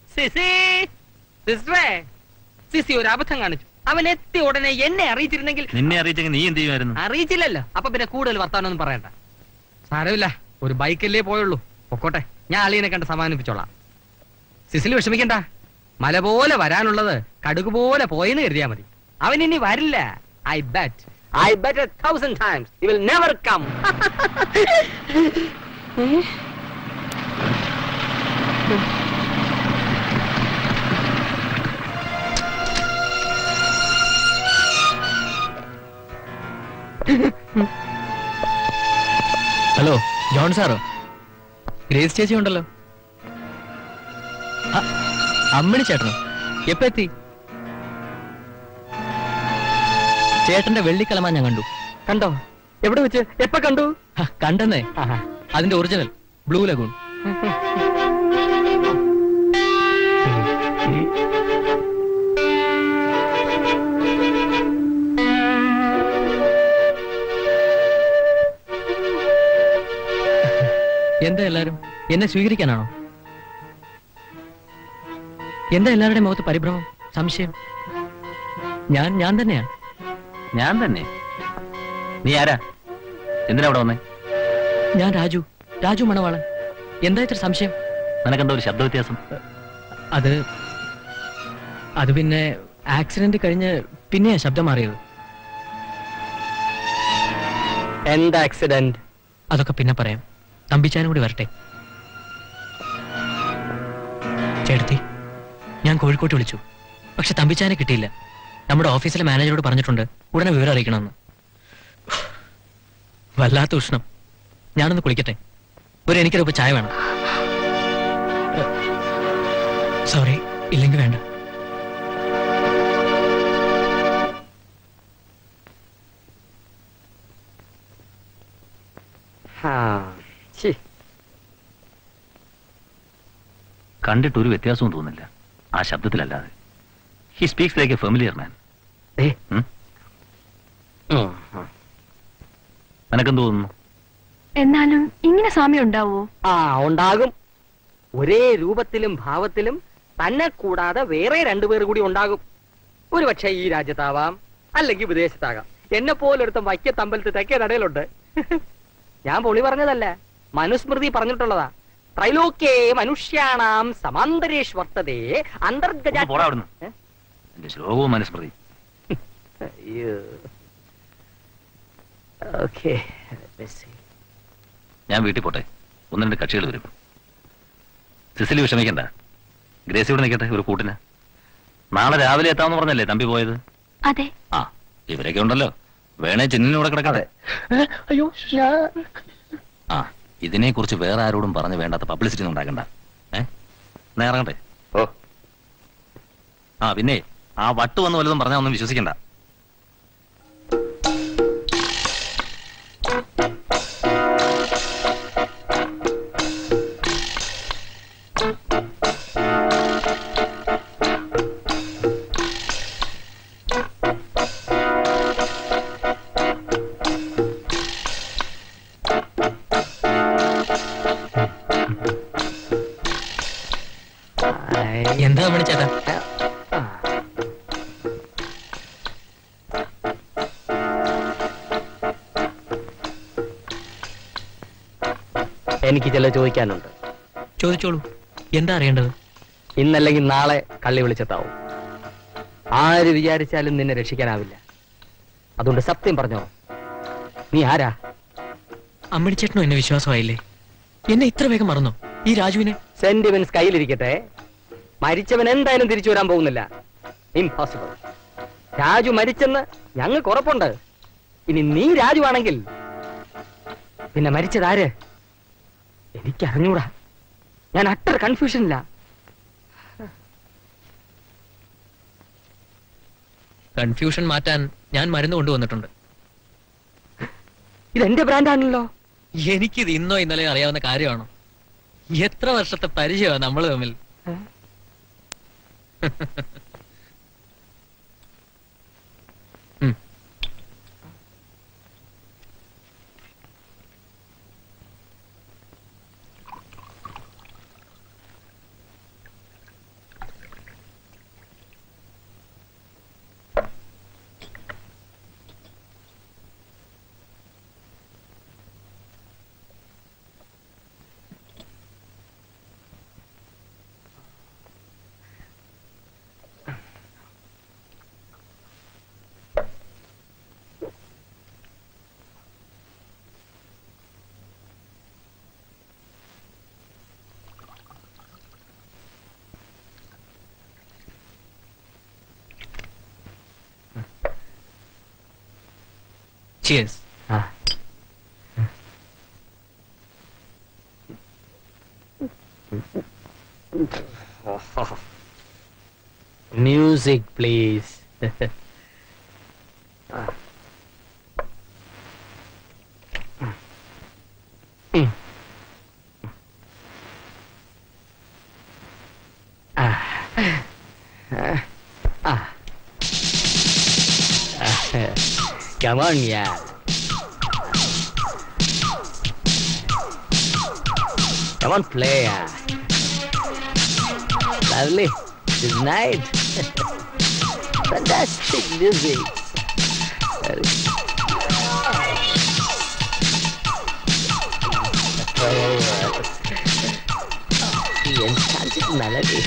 [SPEAKER 5] സിസി ഒരു അബദ്ധം കാണിച്ചു. അവൻ എത്തിയ ഉടനെ എന്നെ അറിയിച്ചിരുന്നെങ്കിൽ.
[SPEAKER 8] നിന്നെ അറിയിച്ചെങ്കിൽ നീ എന്ത് ചെയ്യുമായിരുന്നു?
[SPEAKER 5] അറിയിച്ചില്ലല്ലോ. അപ്പൊ പിന്നെ കൂടുതൽ വർത്താനൊന്നും പറയണ്ട. സാരമില്ല, ഒരു ബൈക്കല്ലേ പോയുള്ളൂ. പൊക്കോട്ടെ, ഞാൻ അളിയനെ കണ്ട് സമാധാനിപ്പിച്ചോളാം. സിസിൽ വിഷമിക്കണ്ട. മല പോലെ വരാനുള്ളത് കടുക് പോലെ പോയെന്ന് കരുതിയാ മതി. അവൻ ഇനി വരില്ല. I bet 1,000 times he will never come.
[SPEAKER 15] Hello, John സാറോ? ഗ്രേസ് ചേച്ചി ഉണ്ടല്ലോ. അമ്മിണി ചേട്ടനോ? എപ്പ എത്തി? ചേട്ടന്റെ വെള്ളിക്കലമാ ഞാൻ കണ്ടു.
[SPEAKER 5] കണ്ടോ? എവിടെ വെച്ച്? എപ്പ കണ്ടു?
[SPEAKER 15] കണ്ടെന്നേ. അതിന്റെ ഒറിജിനൽ ബ്ലൂ ലഗൂൺ. എന്താ എല്ലാരും എന്നെ സ്വീകരിക്കാനാണോ? എന്താ എല്ലാവരുടെയും മുഖത്ത് പരിഭ്രമം, സംശയം? ഞാൻ തന്നെയാ.
[SPEAKER 8] ഞാൻ തന്നെ? നീ ആരാ? എന്തിനാ അവിടെ വന്നേ?
[SPEAKER 15] ഞാൻ രാജു മണവാളൻ. എന്താ ഇത്ര സംശയം?
[SPEAKER 8] നിനക്കെന്താ ഒരു ശബ്ദ വ്യത്യാസം?
[SPEAKER 15] അത് പിന്നെ ആക്സിഡന്റ് കഴിഞ്ഞ് പിന്നെയാ ശബ്ദം മാറിയത്.
[SPEAKER 5] എന്താ ആക്സിഡന്റ്?
[SPEAKER 15] അതൊക്കെ പിന്നെ പറയാം. തമ്പിച്ചാനും കൂടി വരട്ടെ. ചേട്ടത്തി, ഞാൻ കോഴിക്കോട്ട് വിളിച്ചു. പക്ഷെ തമ്പിച്ചാനെ കിട്ടിയില്ല. നമ്മുടെ ഓഫീസിലെ മാനേജറോട് പറഞ്ഞിട്ടുണ്ട് ഉടനെ വിവരം അറിയിക്കണമെന്ന്. വല്ലാത്ത ഉഷ്ണം. ഞാനൊന്ന് കുളിക്കട്ടെ. എനിക്കൊരു ചായ വേണം. സോറി, ഇല്ലെങ്കിൽ വേണ്ട.
[SPEAKER 8] കണ്ടിട്ട് ഒരു വ്യത്യാസവും തോന്നില്ല ആ ശബ്ദത്തിലല്ലാതെ. He speaks like a familiar man. നിനക്കെന്ത് തോന്നുന്നു?
[SPEAKER 6] എന്നാലും ഇങ്ങനെ സാമ്യം ഉണ്ടാവോ?
[SPEAKER 5] ഉണ്ടാകും. ഒരേ രൂപത്തിലും ഭാവത്തിലും തന്നെ കൂടാതെ വേറെ രണ്ടുപേർ കൂടി ഉണ്ടാകും. ഒരുപക്ഷെ ഈ രാജ്യത്താവാം, അല്ലെങ്കിൽ വിദേശത്താകാം. എന്നെ പോലൊരുത്തം വൈക്കത്തമ്പലത്ത് തെക്കേ നടയിലുണ്ട്. ഞാൻ പൊളി പറഞ്ഞതല്ല, മനുസ്മൃതി പറഞ്ഞിട്ടുള്ളതാ. ത്രൈലോക്യേ മനുഷ്യാണാം സമാന്തരേഷ് വർത്തതേ അന്തർഗജ.
[SPEAKER 8] ശ്ലോകവും മനുസ്മൃതി. ഞാൻ വീട്ടിൽ പോട്ടെ. 1-2 കക്ഷികൾ വരും. സിസിലി വിഷമിക്കണ്ട. ഗ്രേസി ഇവിടെ നിൽക്കട്ടെ ഒരു കൂട്ടിന്. നാളെ രാവിലെ എത്താമെന്ന് പറഞ്ഞല്ലേ തമ്പി പോയത്?
[SPEAKER 6] അതെ.
[SPEAKER 8] ഇവരൊക്കെ ഉണ്ടല്ലോ. വേണേ ചിന്നിനൂടെ കിടക്കട്ടെ.
[SPEAKER 12] അയ്യോ,
[SPEAKER 8] ഇതിനെ കുറിച്ച് വേറെ ആരോടും പറഞ്ഞ് വേണ്ടാത്ത പബ്ലിസിറ്റി ഒന്നും ഉണ്ടാക്കണ്ട. ഇറങ്ങട്ടെ. പിന്നെ ആ വട്ട് വന്ന് വല്ലതും പറഞ്ഞാൽ ഒന്നും വിശ്വസിക്കണ്ട.
[SPEAKER 15] എന്താ വിളിച്ചേട്ടാ?
[SPEAKER 5] എനിക്ക് ചില ചോദിക്കാനുണ്ട്.
[SPEAKER 15] ചോദിച്ചോളൂ. എന്താ അറിയേണ്ടത്?
[SPEAKER 5] ഇന്നല്ലെങ്കിൽ നാളെ കള്ളി വിളിച്ചെത്താവും. ആര് വിചാരിച്ചാലും നിന്നെ രക്ഷിക്കാനാവില്ല. അതുകൊണ്ട് സത്യം പറഞ്ഞോ, നീ ആരാ?
[SPEAKER 15] അമ്മിണിച്ചേട്ടനോ എന്നെ വിശ്വാസമായില്ലേ? എന്നെ ഇത്ര വേഗം മറന്നോ? ഈ രാജുവിനെ
[SPEAKER 5] സെന്റിമെന്റ്സ് കയ്യിലിരിക്കട്ടെ. മരിച്ചവൻ എന്തായാലും തിരിച്ചു വരാൻ പോകുന്നില്ല. ഇംപോസിബിൾ. രാജു മരിച്ചെന്ന് ഞങ്ങൾക്ക് ഉറപ്പുണ്ട്. ഇനി നീ രാജു ആണെങ്കിൽ പിന്നെ മരിച്ചതാര്? എനിക്കറിഞ്ഞൂടാ. ഞാൻ അട്ടർ കൺഫ്യൂഷനില്ല.
[SPEAKER 15] കൺഫ്യൂഷൻ മാറ്റാൻ ഞാൻ മരുന്ന് കൊണ്ടുവന്നിട്ടുണ്ട്.
[SPEAKER 12] ഇതെന്റെ ബ്രാൻഡാണല്ലോ.
[SPEAKER 15] എനിക്കിത് ഇന്നോ ഇന്നലെ അറിയാവുന്ന കാര്യമാണോ? എത്ര വർഷത്തെ പരിചയമാണ് നമ്മൾ തമ്മിൽ. Cheers.
[SPEAKER 5] Music, please. Come on, yeah. Come on, play, yeah. Lovely. This night. Fantastic music. The enchanted melody.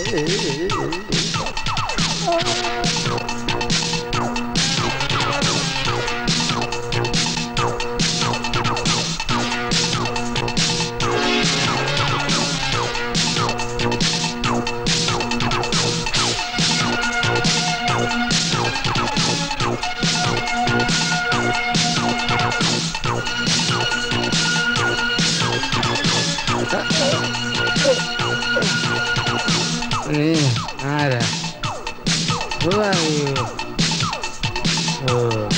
[SPEAKER 5] Nada. Who are you? Oh.